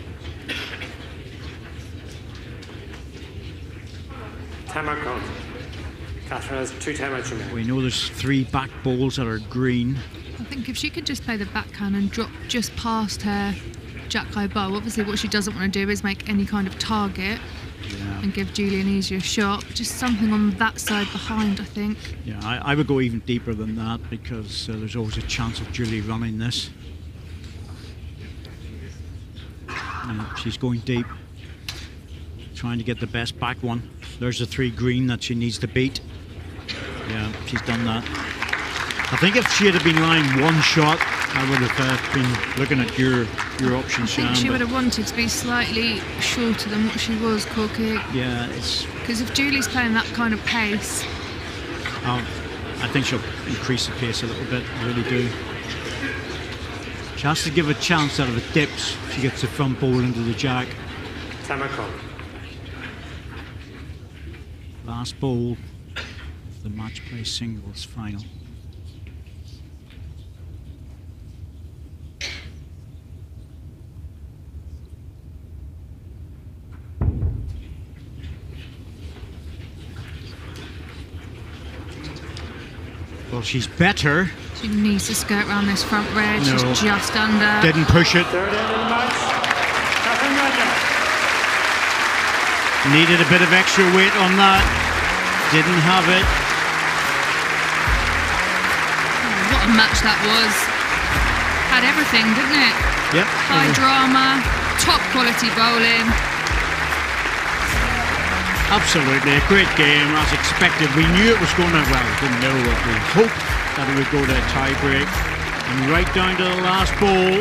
Timeout called. Katherine has two timeouts remaining. We know there's three back bowls that are green. I think if she could just play the backhand and drop just past her jack high bowl, obviously what she doesn't want to do is make any kind of target. Yeah. And give Julie an easier shot. Just something on that side behind, I think. Yeah, I, I would go even deeper than that, because uh, there's always a chance of Julie running this. And she's going deep, trying to get the best back one. There's the three green that she needs to beat. Yeah, she's done that. I think if she had been lying one shot, I would have uh, been looking at your your options. I think Shan, she would have wanted to be slightly shorter than what she was, Corky. Yeah, it's because if Julie's playing that kind of pace, um, I think she'll increase the pace a little bit. I really do. She has to give a chance out of the dips. She gets the front bowl into the jack. Timer call. Last bowl of the match play singles final. Well, she's better. She needs to skirt around this front red. No. She's just under. Didn't push it. Third end of the match. Katherine Rednall. Needed a bit of extra weight on that. Didn't have it. Oh, what a match that was. Had everything, didn't it? Yep. High drama, top quality bowling. Absolutely, a great game as expected. We knew it was going to, well, we didn't know it. We hoped that it would go to a tie break. And right down to the last bowl.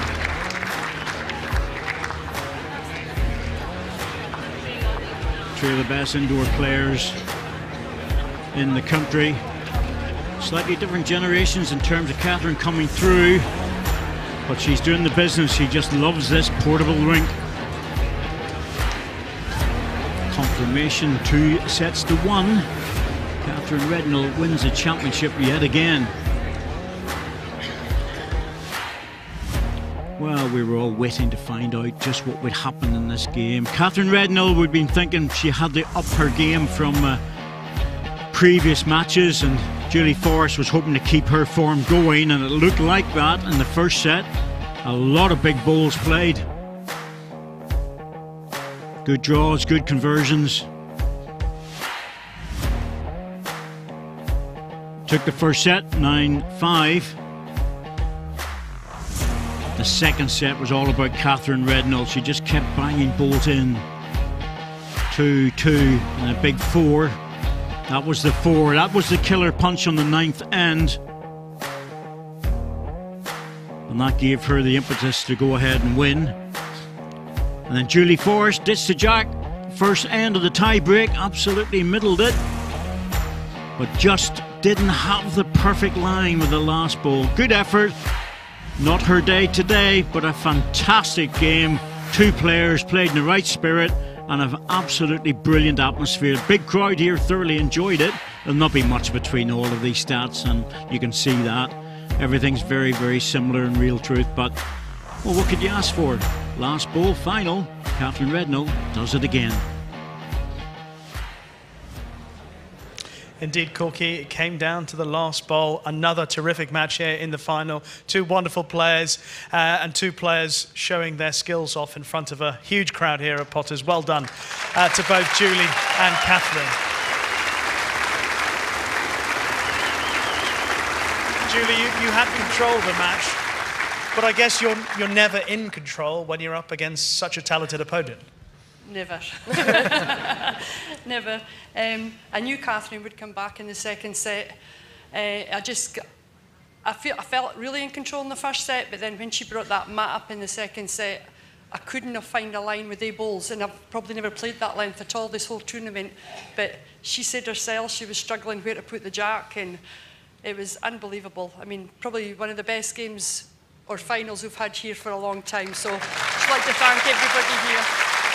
Two of the best indoor players in the country. Slightly different generations in terms of Katherine coming through. But she's doing the business. She just loves this portable rink. Confirmation, two sets to one. Katherine Rednall wins the championship yet again. Well, we were all waiting to find out just what would happen in this game. Katherine Rednall, we'd been thinking she had to up her game from uh, previous matches, and Julie Forrest was hoping to keep her form going, and it looked like that in the first set. A lot of big bowls played. Good draws, good conversions. Took the first set, nine five. The second set was all about Katherine Rednall. She just kept banging bowls in. two two and a big four. That was the four. That was the killer punch on the ninth end. And that gave her the impetus to go ahead and win. And then Julie Forrest ditched the jack. First end of the tie break, absolutely middled it. But just didn't have the perfect line with the last bowl. Good effort. Not her day today, but a fantastic game. Two players played in the right spirit and an absolutely brilliant atmosphere. Big crowd here, thoroughly enjoyed it. There'll not be much between all of these stats, and you can see that. everything's very, very similar in real truth. But, well, what could you ask for? Last bowl final, Katherine Rednall does it again. Indeed, Corky, it came down to the last bowl. Another terrific match here in the final. Two wonderful players uh, and two players showing their skills off in front of a huge crowd here at Potters. Well done uh, to both Julie and Katherine. Julie, you, you had control of the match, but I guess you're, you're never in control when you're up against such a talented opponent. Never. Never. Um, I knew Katherine would come back in the second set. Uh, I just, I, feel, I felt really in control in the first set, but then when she brought that mat up in the second set, I couldn't have found a line with the bowls, and I've probably never played that length at all this whole tournament. But she said herself she was struggling where to put the jack, and it was unbelievable. I mean, probably one of the best games or finals we've had here for a long time. So I'd just like to thank everybody here.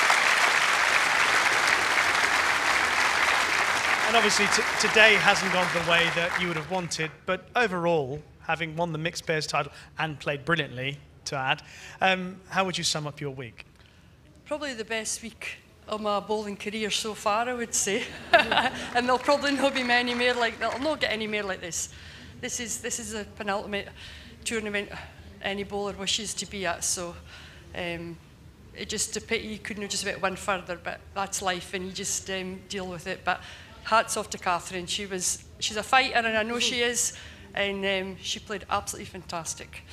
And obviously today hasn't gone the way that you would have wanted, but overall, having won the mixed pairs title and played brilliantly, to add, um, how would you sum up your week? Probably the best week of my bowling career so far, I would say. And there'll probably not be many more like that. I'll not get any more like this. This is this is a penultimate tournament any bowler wishes to be at, so um, it just a pity you couldn't have just went one further, but that's life and you just um, deal with it. But hats off to Katherine. She was she's a fighter, and I know she is, and um, she played absolutely fantastic.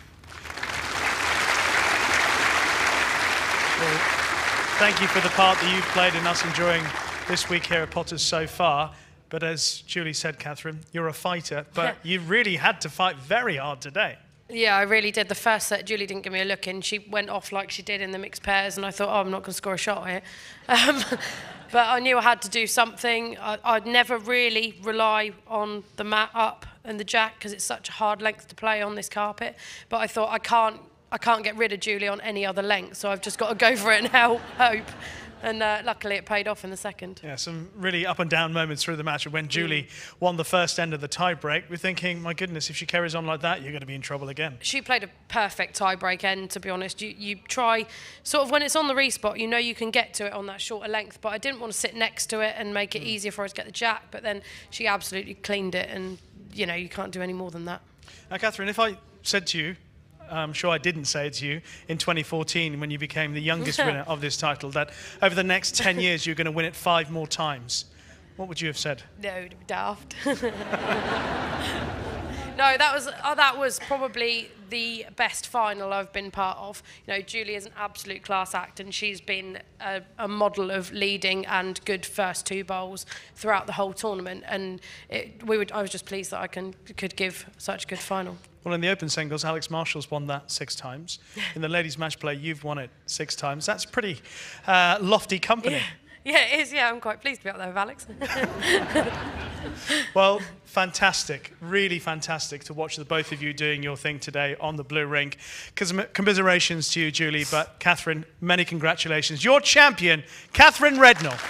Well, thank you for the part that you've played in us enjoying this week here at Potters so far. But as Julie said, Katherine, you're a fighter, but you really had to fight very hard today. Yeah, I really did. The first set, Julie didn't give me a look in. She went off like she did in the mixed pairs, and I thought, oh, I'm not going to score a shot here. Um, but I knew I had to do something. I, I'd never really rely on the mat up and the jack because it's such a hard length to play on this carpet. But I thought I can't, I can't get rid of Julie on any other length, so I've just got to go for it and help, hope. And uh, luckily it paid off in the second. Yeah, some really up and down moments through the match. And when Julie mm. won the first end of the tie break, we're thinking, my goodness, if she carries on like that, you're going to be in trouble again. She played a perfect tie break end, to be honest. You, you try, sort of when it's on the respot, you know you can get to it on that shorter length, but I didn't want to sit next to it and make it mm. easier for her to get the jack, but then she absolutely cleaned it, and, you know, you can't do any more than that. Now, Katherine, if I said to you, I'm sure I didn't say it to you, in twenty fourteen when you became the youngest winner of this title, that over the next ten years you're going to win it five more times. What would you have said? No, daft. No, that was oh, that was probably the best final I've been part of. You know, Julie is an absolute class act, and she's been a, a model of leading and good first two bowls throughout the whole tournament. And it, we would, I was just pleased that I can could give such a good final. Well, in the open singles, Alex Marshall's won that six times. In the ladies' match play, you've won it six times. That's pretty uh, lofty company. Yeah. Yeah, it is. Yeah, I'm quite pleased to be up there with Alex. Well, fantastic. Really fantastic to watch the both of you doing your thing today on the blue rink. Commiserations to you, Julie, but Katherine, many congratulations. Your champion, Katherine Rednall.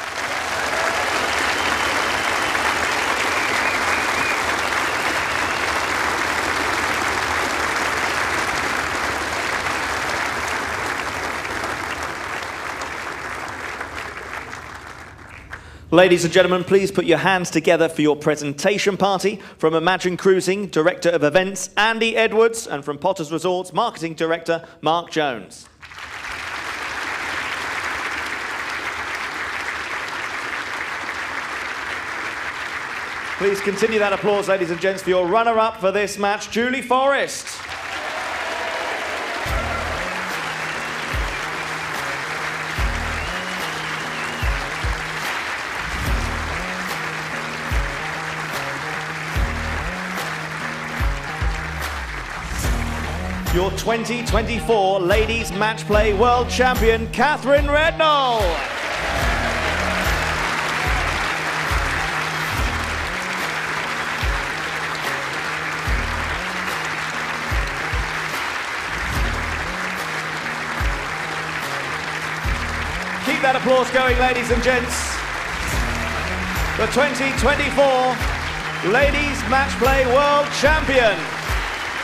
Ladies and gentlemen, please put your hands together for your presentation party. From Imagine Cruising, Director of Events, Andy Edwards, and from Potters Resorts, Marketing Director, Mark Jones. Please continue that applause, ladies and gents, for your runner-up for this match, Julie Forrest. Your twenty twenty-four Ladies Match Play World Champion, Katherine Rednall. Keep that applause going, ladies and gents. The twenty twenty-four Ladies Match Play World Champion,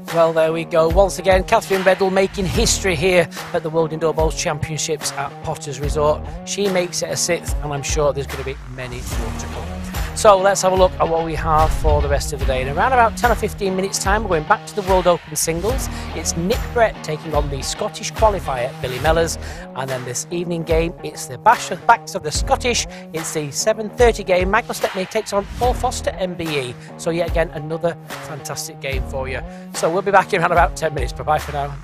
Well, there we go. Once again, Katherine Rednall making history here at the World Indoor Bowls Championships at Potters Resort. She makes it a sixth, and I'm sure there's going to be many more to come. So let's have a look at what we have for the rest of the day. In around about ten or fifteen minutes time, we're going back to the World Open Singles. It's Nick Brett taking on the Scottish qualifier, Billy Mellors. And then this evening game, it's the bash of backs of the Scottish. It's the seven thirty game. Michael Stepney takes on Paul Foster, M B E. So yet again, another fantastic game for you. So we'll be back in around about ten minutes. Bye-bye for now.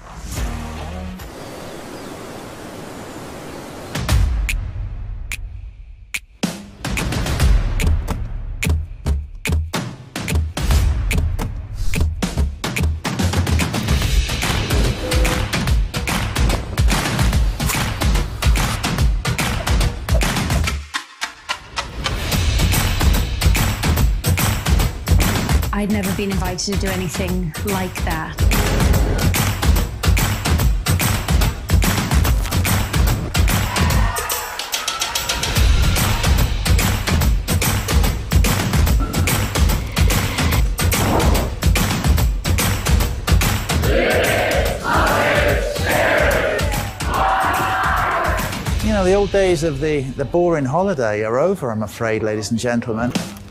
I'd never been invited to do anything like that. You know, the old days of the, the boring holiday are over, I'm afraid, ladies and gentlemen.